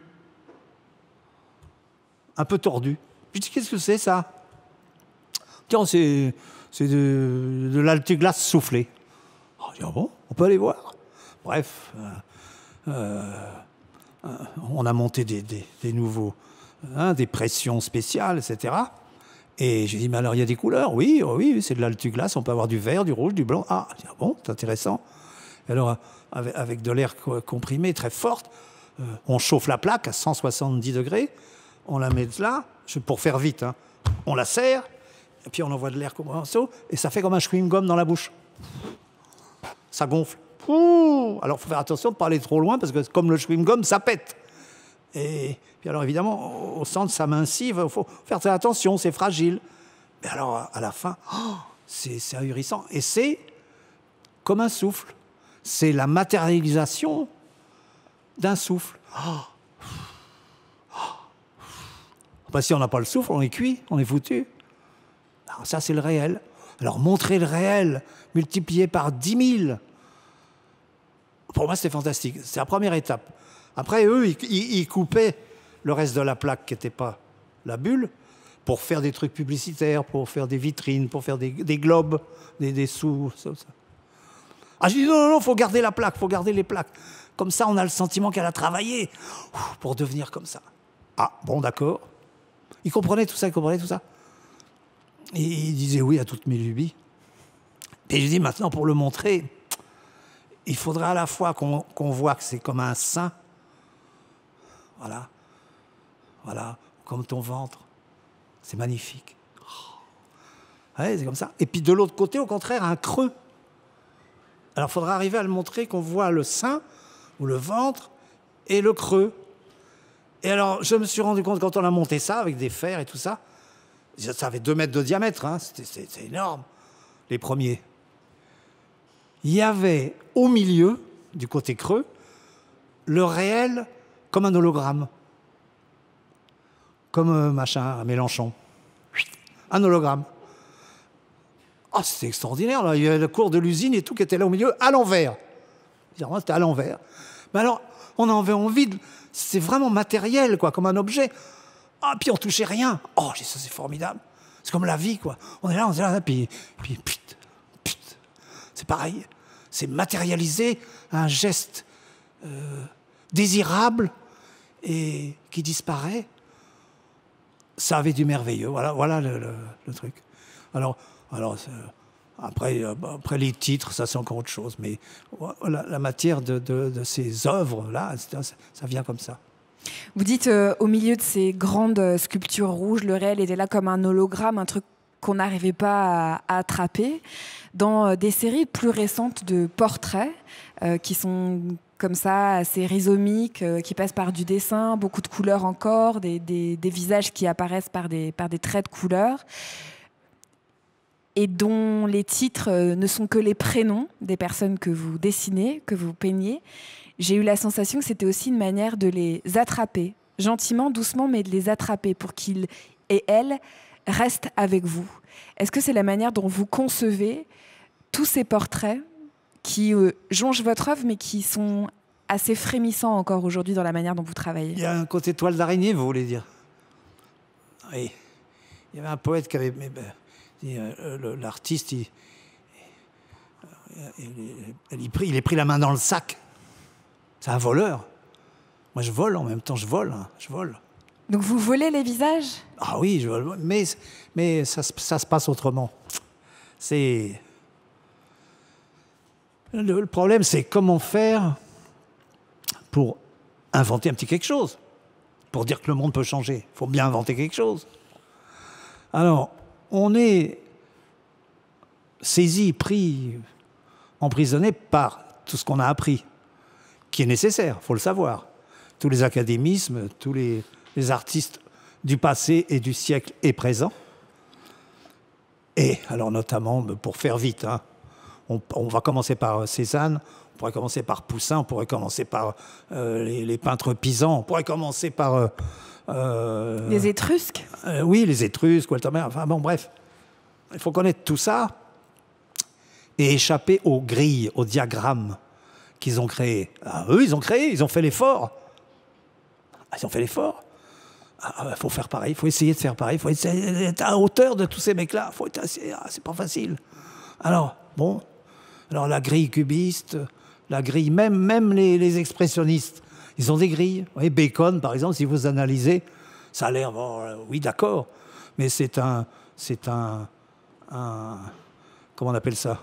un peu tordue. Je dis, qu'est-ce que c'est ça? Tiens, c'est de, de l'altuglace soufflée. Oh, je dis, ah bon, on peut aller voir. Bref, euh, euh, euh, on a monté des, des, des nouveaux, hein, des pressions spéciales, et cetera. Et j'ai dit, mais alors il y a des couleurs? Oui, oh oui, c'est de l'altuglace, on peut avoir du vert, du rouge, du blanc. Ah, je dis, ah bon, c'est intéressant. Et alors, avec, avec de l'air comprimé très fort, euh, on chauffe la plaque à cent soixante-dix degrés, on la met là, je, pour faire vite, hein, on la serre, et puis on envoie de l'air comme un seau, et ça fait comme un chewing-gum dans la bouche. Ça gonfle. Ouh, alors il faut faire attention de ne pas aller trop loin, parce que comme le chewing-gum, ça pète. Et puis alors évidemment, au centre, ça mincit, il faut faire très attention, c'est fragile. Mais alors à la fin, oh, c'est ahurissant. Et c'est comme un souffle. c'est la matérialisation d'un souffle. Oh. Ben, si on n'a pas le souffle, on est cuit, on est foutu. Alors, ça, c'est le réel. Alors, montrer le réel, multiplié par dix mille, pour moi, c'était fantastique. C'est la première étape. Après, eux, ils, ils coupaient le reste de la plaque qui n'était pas la bulle pour faire des trucs publicitaires, pour faire des vitrines, pour faire des, des globes, des, des sous. Ça, ça. Ah, je dis non, non, non, il faut garder la plaque, il faut garder les plaques. Comme ça, on a le sentiment qu'elle a travaillé pour devenir comme ça. Ah, bon, d'accord. Ils comprenaient tout ça, ils comprenaient tout ça. Et ils disaient oui à toutes mes lubies. Et je dis maintenant, pour le montrer, il faudrait à la fois qu'on qu'on voit que c'est comme un sein. Voilà. Voilà. Comme ton ventre. C'est magnifique. Oh. Ouais, c'est comme ça. Et puis de l'autre côté, au contraire, un creux. Alors il faudra arriver à le montrer qu'on voit le sein ou le ventre et le creux. Et alors, je me suis rendu compte, quand on a monté ça, avec des fers et tout ça, ça avait deux mètres de diamètre, hein, c'était énorme, les premiers. Il y avait au milieu, du côté creux, le réel comme un hologramme. Comme euh, machin, à Mélenchon. Un hologramme. Ah, oh, c'était extraordinaire, là. Il y avait le cours de l'usine et tout qui était là au milieu, à l'envers. C'était à l'envers. Mais alors, on en avait envie de... C'est vraiment matériel, quoi, comme un objet. Ah, puis on touchait rien. Oh, j'ai dit, ça, c'est formidable. C'est comme la vie, quoi. On est là, on est là, puis, puis put, put. C'est pareil. C'est matérialiser un geste euh, désirable et qui disparaît. Ça avait du merveilleux. Voilà, voilà le, le, le truc. Alors, alors après, après, les titres, ça, c'est encore autre chose. Mais la, la matière de, de, de ces œuvres-là, ça, ça vient comme ça. Vous dites, euh, au milieu de ces grandes sculptures rouges, le réel était là comme un hologramme, un truc qu'on n'arrivait pas à, à attraper. Dans euh, des séries plus récentes de portraits, euh, qui sont comme ça, assez rhizomiques, euh, qui passent par du dessin, beaucoup de couleurs encore, des, des, des visages qui apparaissent par des, par des traits de couleurs, et dont les titres euh, ne sont que les prénoms des personnes que vous dessinez, que vous peignez. J'ai eu la sensation que c'était aussi une manière de les attraper, gentiment, doucement, mais de les attraper pour qu'ils et elles restent avec vous. Est-ce que c'est la manière dont vous concevez tous ces portraits qui euh, jonchent votre œuvre, mais qui sont assez frémissants encore aujourd'hui dans la manière dont vous travaillez? Il y a un côté toile d'araignée, vous voulez dire? Oui. Il y avait un poète qui avait... Mais ben, euh, l'artiste, il, il, il, il, il est pris la main dans le sac. C'est un voleur. Moi, je vole en même temps, je vole. Hein, je vole. Donc, vous volez les visages? Ah oui, je vole. Mais, mais ça, ça se passe autrement. C'est... Le, le problème, c'est comment faire pour inventer un petit quelque chose. Pour dire que le monde peut changer. Il faut bien inventer quelque chose. Alors, on est saisi, pris, emprisonné par tout ce qu'on a appris, qui est nécessaire, il faut le savoir. Tous les académismes, tous les, les artistes du passé et du siècle et présent. Et alors notamment, pour faire vite, hein, on, on va commencer par Cézanne, on pourrait commencer par Poussin, on pourrait commencer par euh, les, les peintres pisans, on pourrait commencer par... Euh, euh, les Étrusques euh, Oui, les Étrusques, Walter Merr, enfin bon, bref. Il faut connaître tout ça et échapper aux grilles, aux diagrammes qu'ils ont créés. Ah, eux, ils ont créé, ils ont fait l'effort. Ah, ils ont fait l'effort. Il ah, faut faire pareil, il faut essayer de faire pareil, il faut essayer d'être à hauteur de tous ces mecs-là. Faut être assez, ah, c'est pas facile. Alors, bon, alors la grille cubiste, la grille, même, même les, les expressionnistes, ils ont des grilles. Vous voyez, Bacon, par exemple, si vous analysez, ça a l'air, bon, euh, oui, d'accord, mais c'est un, c'est un, un, comment on appelle ça?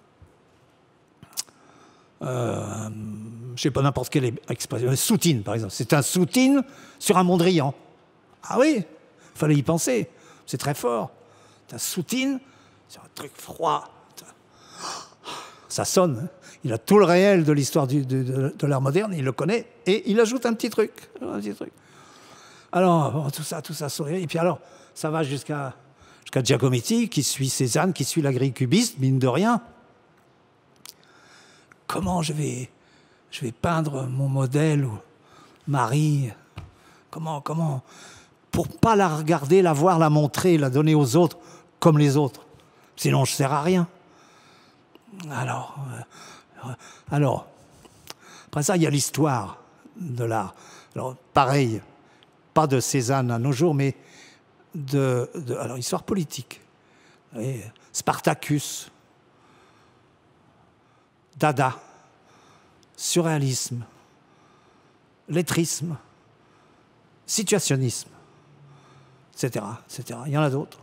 Euh, je ne sais pas, n'importe quelle expression. Soutine, par exemple. C'est un soutine sur un Mondrian. Ah oui, il fallait y penser. C'est très fort. C'est un soutine sur un truc froid. Ça sonne. Hein. Il a tout le réel de l'histoire de, de, de l'art moderne, il le connaît, et il ajoute un petit truc. Un petit truc. Alors, bon, tout ça, tout ça sourit. Et puis alors, ça va jusqu'à jusqu'à Giacometti, qui suit Cézanne, qui suit la grille cubiste, mine de rien. comment je vais, je vais peindre mon modèle ou Marie. Comment, comment, pour pas la regarder, la voir, la montrer, la donner aux autres comme les autres. Sinon, je ne sers à rien. Alors, euh, alors, après ça, il y a l'histoire de l'art. Alors, pareil, pas de Cézanne à nos jours, mais de, de alors, histoire politique. Vous voyez, Spartacus, Dada, surréalisme, lettrisme, situationnisme, et cetera, et cetera. Il y en a d'autres.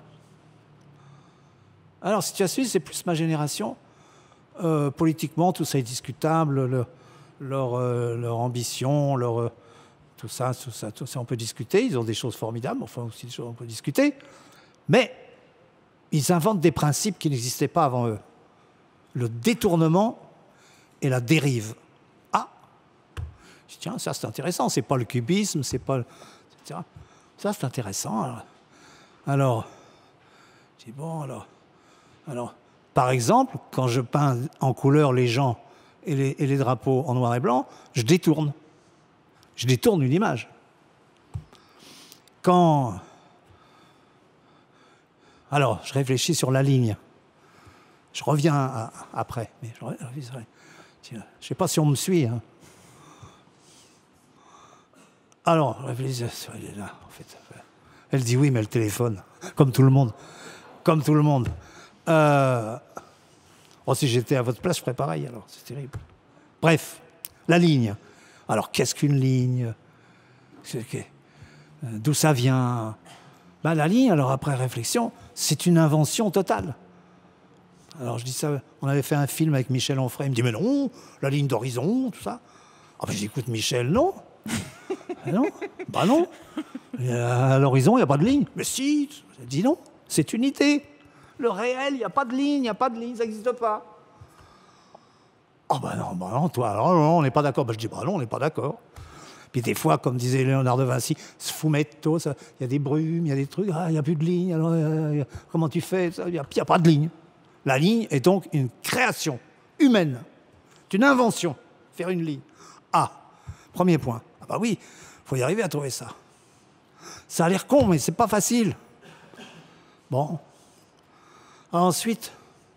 Alors, situationnisme, c'est plus ma génération. Euh, politiquement, tout ça est discutable. Le, leur, euh, leur ambition, leur, euh, tout ça, tout ça, tout ça, on peut discuter. Ils ont des choses formidables, enfin aussi des choses qu'on peut discuter. Mais ils inventent des principes qui n'existaient pas avant eux. Le détournement et la dérive. Ah, je dis, tiens, ça c'est intéressant. C'est pas le cubisme, c'est pas, et cetera. Ça c'est intéressant. Alors, alors je dis bon, alors, alors, par exemple, quand je peins en couleur les gens et les, et les drapeaux en noir et blanc, je détourne. Je détourne une image. Quand... Alors, je réfléchis sur la ligne. Je reviens à, à, après. Mais je ne sais pas si on me suit. Hein. Alors, je réfléchis. Elle est là, en fait. Elle dit oui, mais elle téléphone. Comme tout le monde. Comme tout le monde. Euh... Oh, si j'étais à votre place, je ferais pareil, alors. C'est terrible. Bref, la ligne. Alors, qu'est-ce qu'une ligne? D'où ça vient? Ben, la ligne, alors après réflexion, c'est une invention totale. Alors je dis ça, on avait fait un film avec Michel Onfray, il me dit mais non, la ligne d'horizon, tout ça. Ah ben j'écoute Michel, non. Ben non, bah non. À l'horizon, il n'y a pas de ligne. Mais si, je dis non, c'est une idée. Le réel, il n'y a pas de ligne, il n'y a pas de ligne, ça n'existe pas. Ah oh ben non, bah non, toi, alors non, on n'est pas d'accord. Ben, je dis bah non, on n'est pas d'accord. Puis des fois, comme disait Léonard de Vinci, sfumetto, il y a des brumes, il y a des trucs, ah, il n'y a plus de ligne, alors euh, comment tu fais? Il n'y a, a pas de ligne. La ligne est donc une création humaine, c'est une invention, faire une ligne. Ah, premier point. Ah bah oui, il faut y arriver à trouver ça. Ça a l'air con, mais c'est pas facile. Bon. Ensuite,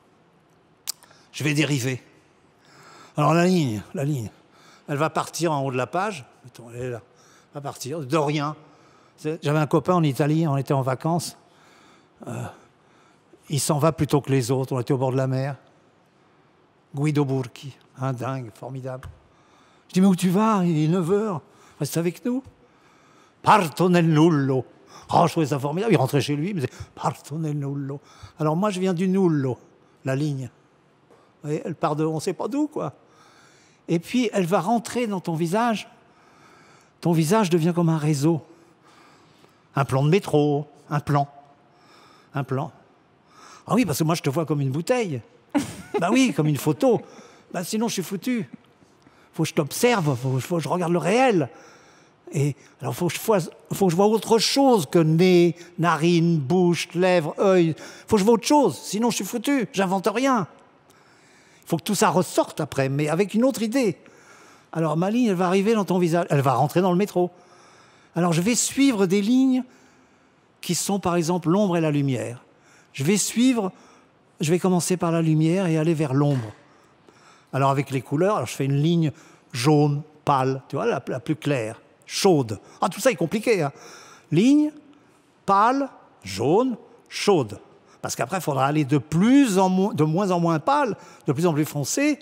je vais dériver. Alors la ligne, la ligne, elle va partir en haut de la page. Mettons, elle est là. Elle va partir de rien. J'avais un copain en Italie, on était en vacances. Euh, il s'en va plutôt que les autres. On était au bord de la mer. Guido Burchi, un dingue, formidable. Je dis, mais où tu vas? Il est neuf heures. Reste avec nous. Parto nel nullo. Oh, je trouvais ça formidable. Il rentrait chez lui, il me disait, parto nel nullo. Alors moi, je viens du nullo, la ligne. Vous voyez, elle part de on ne sait pas d'où, quoi. Et puis, elle va rentrer dans ton visage. Ton visage devient comme un réseau. Un plan de métro, un plan. Un plan. Ah oui, parce que moi, je te vois comme une bouteille. Ben oui, comme une photo. Ben sinon, je suis foutu. Il faut que je t'observe, il faut que je regarde le réel. Et alors, il faut, faut, faut que je vois autre chose que nez, narines, bouche, lèvres, œil. Il faut que je vois autre chose, sinon je suis foutu, j'invente rien. Il faut que tout ça ressorte après, mais avec une autre idée. Alors, ma ligne, elle va arriver dans ton visage, elle va rentrer dans le métro. Alors, je vais suivre des lignes qui sont, par exemple, l'ombre et la lumière. Je vais suivre, je vais commencer par la lumière et aller vers l'ombre. Alors, avec les couleurs, alors je fais une ligne jaune, pâle, tu vois, la, la plus claire, chaude. Ah, tout ça est compliqué, hein. Ligne, pâle, jaune, chaude. Parce qu'après, il faudra aller de, plus en mo- de moins en moins pâle, de plus en plus foncé,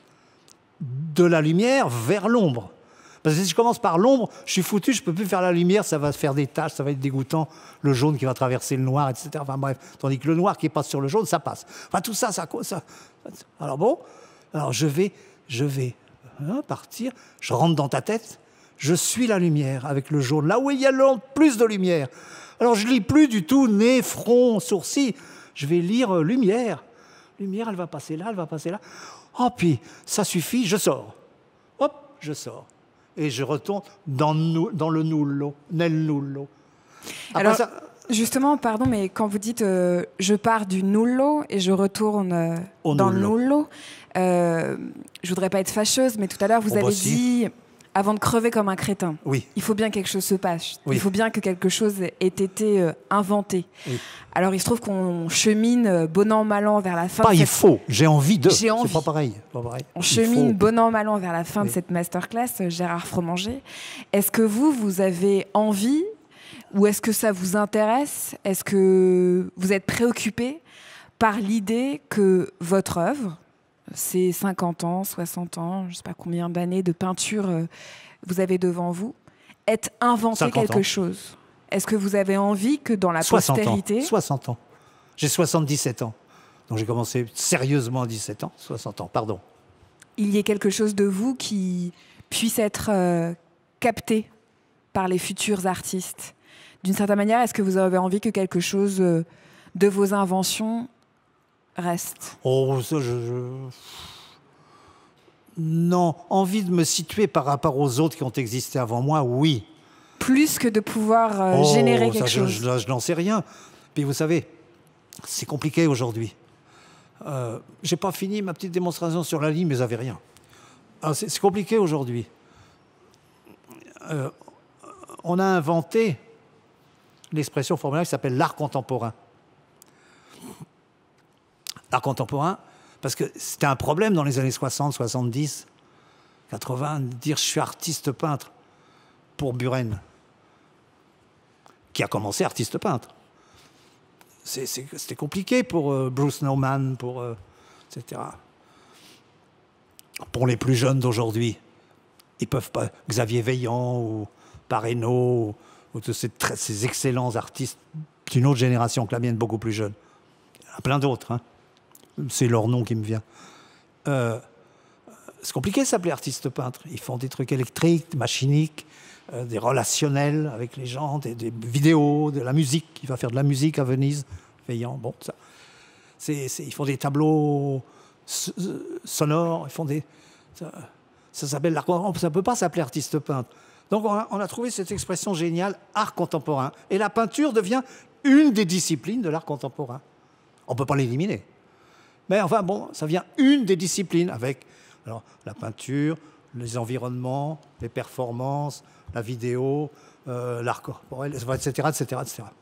de la lumière vers l'ombre. Parce que si je commence par l'ombre, je suis foutu, je ne peux plus faire la lumière, ça va se faire des taches, ça va être dégoûtant, le jaune qui va traverser le noir, et cetera. Enfin bref, tandis que le noir qui passe sur le jaune, ça passe. Enfin tout ça, ça... ça alors bon, alors je vais, je vais hein, partir, je rentre dans ta tête, je suis la lumière avec le jaune, là où il y a le plus de lumière. Alors je lis plus du tout nez, front, sourcils, je vais lire euh, lumière. Lumière, elle va passer là, elle va passer là. Oh, puis ça suffit, je sors. Hop, je sors. Et je retourne dans, dans le nullo, nel nullo. Après Alors, ça, Justement, pardon, mais quand vous dites euh, je pars du nullo et je retourne euh, dans nullo. le nullo, euh, je voudrais pas être fâcheuse, mais tout à l'heure vous Oh, avez bah, si. dit avant de crever comme un crétin, Oui. il faut bien que quelque chose se passe. Oui. Il faut bien que quelque chose ait été euh, inventé. Oui. Alors il se trouve qu'on chemine euh, bon an mal an vers la fin. Pas de il cette... faut, j'ai envie de. J'ai envie. C'est pas pareil. Pas pareil. On Il chemine faut. bon an mal an vers la fin Oui. de cette masterclass, euh, Gérard Fromanger. Est-ce que vous, vous avez envie, ou est-ce que ça vous intéresse? Est-ce que vous êtes préoccupé par l'idée que votre œuvre, ces cinquante ans, soixante ans, je ne sais pas combien d'années de peinture euh, vous avez devant vous, ait inventé quelque ans. chose? Est-ce que vous avez envie que dans la soixante postérité... ans. soixante ans. J'ai soixante-dix-sept ans. Donc j'ai commencé sérieusement à dix-sept ans. soixante ans, pardon. il y ait quelque chose de vous qui puisse être euh, capté par les futurs artistes. D'une certaine manière, est-ce que vous avez envie que quelque chose euh, de vos inventions reste? Oh, ça, je, je... Non, envie de me situer par rapport aux autres qui ont existé avant moi, oui. Plus que de pouvoir euh, oh, générer ça, quelque je, chose. Je, je n'en sais rien. Puis vous savez, c'est compliqué aujourd'hui. Euh, j'ai pas fini ma petite démonstration sur la ligne, mais j'avais rien. Alors, c'est, c'est compliqué aujourd'hui. Euh, on a inventé l'expression formulaire qui s'appelle l'art contemporain. L'art contemporain, parce que c'était un problème dans les années soixante, soixante-dix, quatre-vingts, de dire je suis artiste peintre pour Buren, qui a commencé artiste peintre. C'est, c'est, c'était compliqué pour euh, Bruce Nauman, pour, euh, et cetera. Pour les plus jeunes d'aujourd'hui, ils peuvent pas. Xavier Veillant ou Pareno ou, ou tous ces, très, ces excellents artistes d'une autre génération que la mienne, beaucoup plus jeune. Il y en a plein d'autres. Hein. C'est leur nom qui me vient. Euh, c'est compliqué de s'appeler artiste peintre. Ils font des trucs électriques, machiniques, euh, des relationnels avec les gens, des, des vidéos, de la musique. Il va faire de la musique à Venise, Veillant. Bon, ça. C'est, c'est, ils font des tableaux sonores, ils font des... Ça, ça s'appelle l'art contemporain. Ça ne peut pas s'appeler artiste peintre. Donc on a, on a trouvé cette expression géniale, art contemporain. Et la peinture devient une des disciplines de l'art contemporain. On ne peut pas l'éliminer. Mais enfin bon, ça vient une des disciplines avec alors, la peinture, les environnements, les performances, la vidéo, euh, l'art corporel, et cetera, et cetera, et cetera.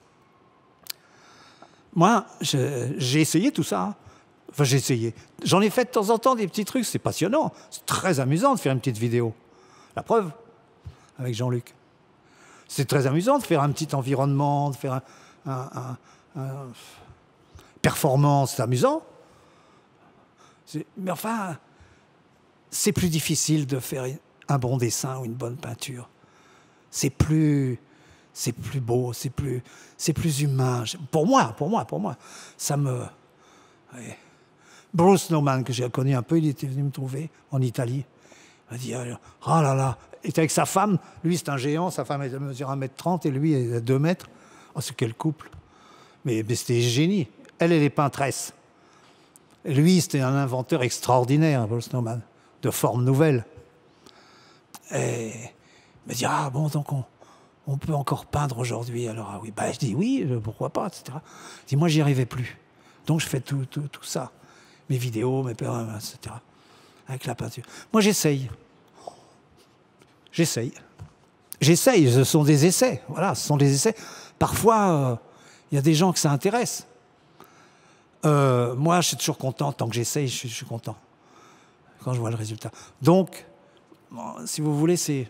Moi, je, j'ai essayé tout ça. Hein. Enfin, j'ai essayé. J'en ai fait de temps en temps des petits trucs. C'est passionnant. C'est très amusant de faire une petite vidéo. La preuve, avec Jean-Luc. C'est très amusant de faire un petit environnement, de faire un... un, un, un performance, c'est amusant. C'est, mais enfin, c'est plus difficile de faire un bon dessin ou une bonne peinture. C'est plus... C'est plus beau, c'est plus, c'est plus humain. Pour moi, pour moi, pour moi. Ça me... Ouais. Bruce Nauman, que j'ai connu un peu, il était venu me trouver en Italie. Il m'a dit, oh là là, il était avec sa femme. Lui, c'est un géant, sa femme mesure un mètre trente et lui, il est deux mètres. Oh, c'est quel couple. Mais, mais c'était génie. Elle, elle est peintresse. Et lui, c'était un inventeur extraordinaire, Bruce Nauman, de formes nouvelles. Et il m'a dit, ah bon, donc on... on peut encore peindre aujourd'hui. Alors, ah oui, bah, je dis oui, pourquoi pas, et cetera. Je dis, moi, j'y arrivais plus. Donc, je fais tout, tout, tout ça. Mes vidéos, mes pères, et cetera. Avec la peinture. Moi, j'essaye. J'essaye. J'essaye. Ce sont des essais. Voilà, ce sont des essais. Parfois, il euh, y a des gens que ça intéresse. Euh, moi, je suis toujours content. Tant que j'essaye, je, je suis content. Quand je vois le résultat. Donc, bon, si vous voulez, c'est...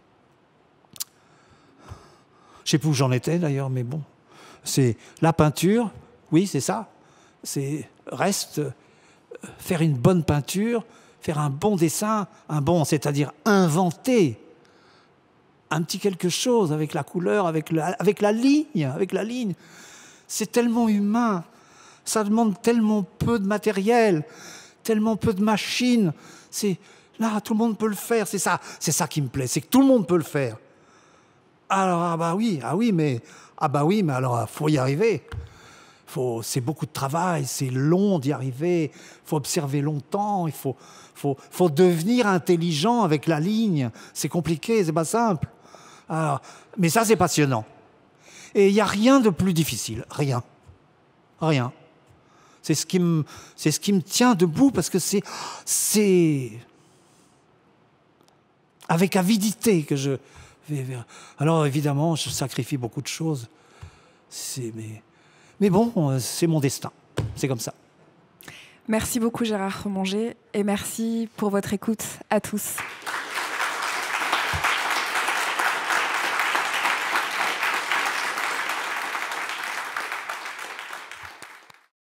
Je ne sais plus où j'en étais d'ailleurs, mais bon. C'est la peinture, oui, c'est ça. C'est reste faire une bonne peinture, faire un bon dessin, un bon, c'est-à-dire inventer un petit quelque chose avec la couleur, avec la, avec la ligne, avec la ligne. C'est tellement humain. Ça demande tellement peu de matériel, tellement peu de machines. C'est là, tout le monde peut le faire. C'est ça, c'est ça qui me plaît, c'est que tout le monde peut le faire. Alors, ah bah oui, ah oui, mais, ah bah oui, mais alors, il faut y arriver. Faut, c'est beaucoup de travail, c'est long d'y arriver. Il faut observer longtemps, il faut, faut, faut devenir intelligent avec la ligne. C'est compliqué, c'est pas simple. Alors, mais ça, c'est passionnant. Et il n'y a rien de plus difficile, rien. Rien. C'est ce qui me, c'est ce qui me tient debout parce que c'est, c'est avec avidité que je vais vers... Alors évidemment, je sacrifie beaucoup de choses. C'est, mais, mais bon, c'est mon destin. C'est comme ça. Merci beaucoup Gérard Fromanger et merci pour votre écoute à tous.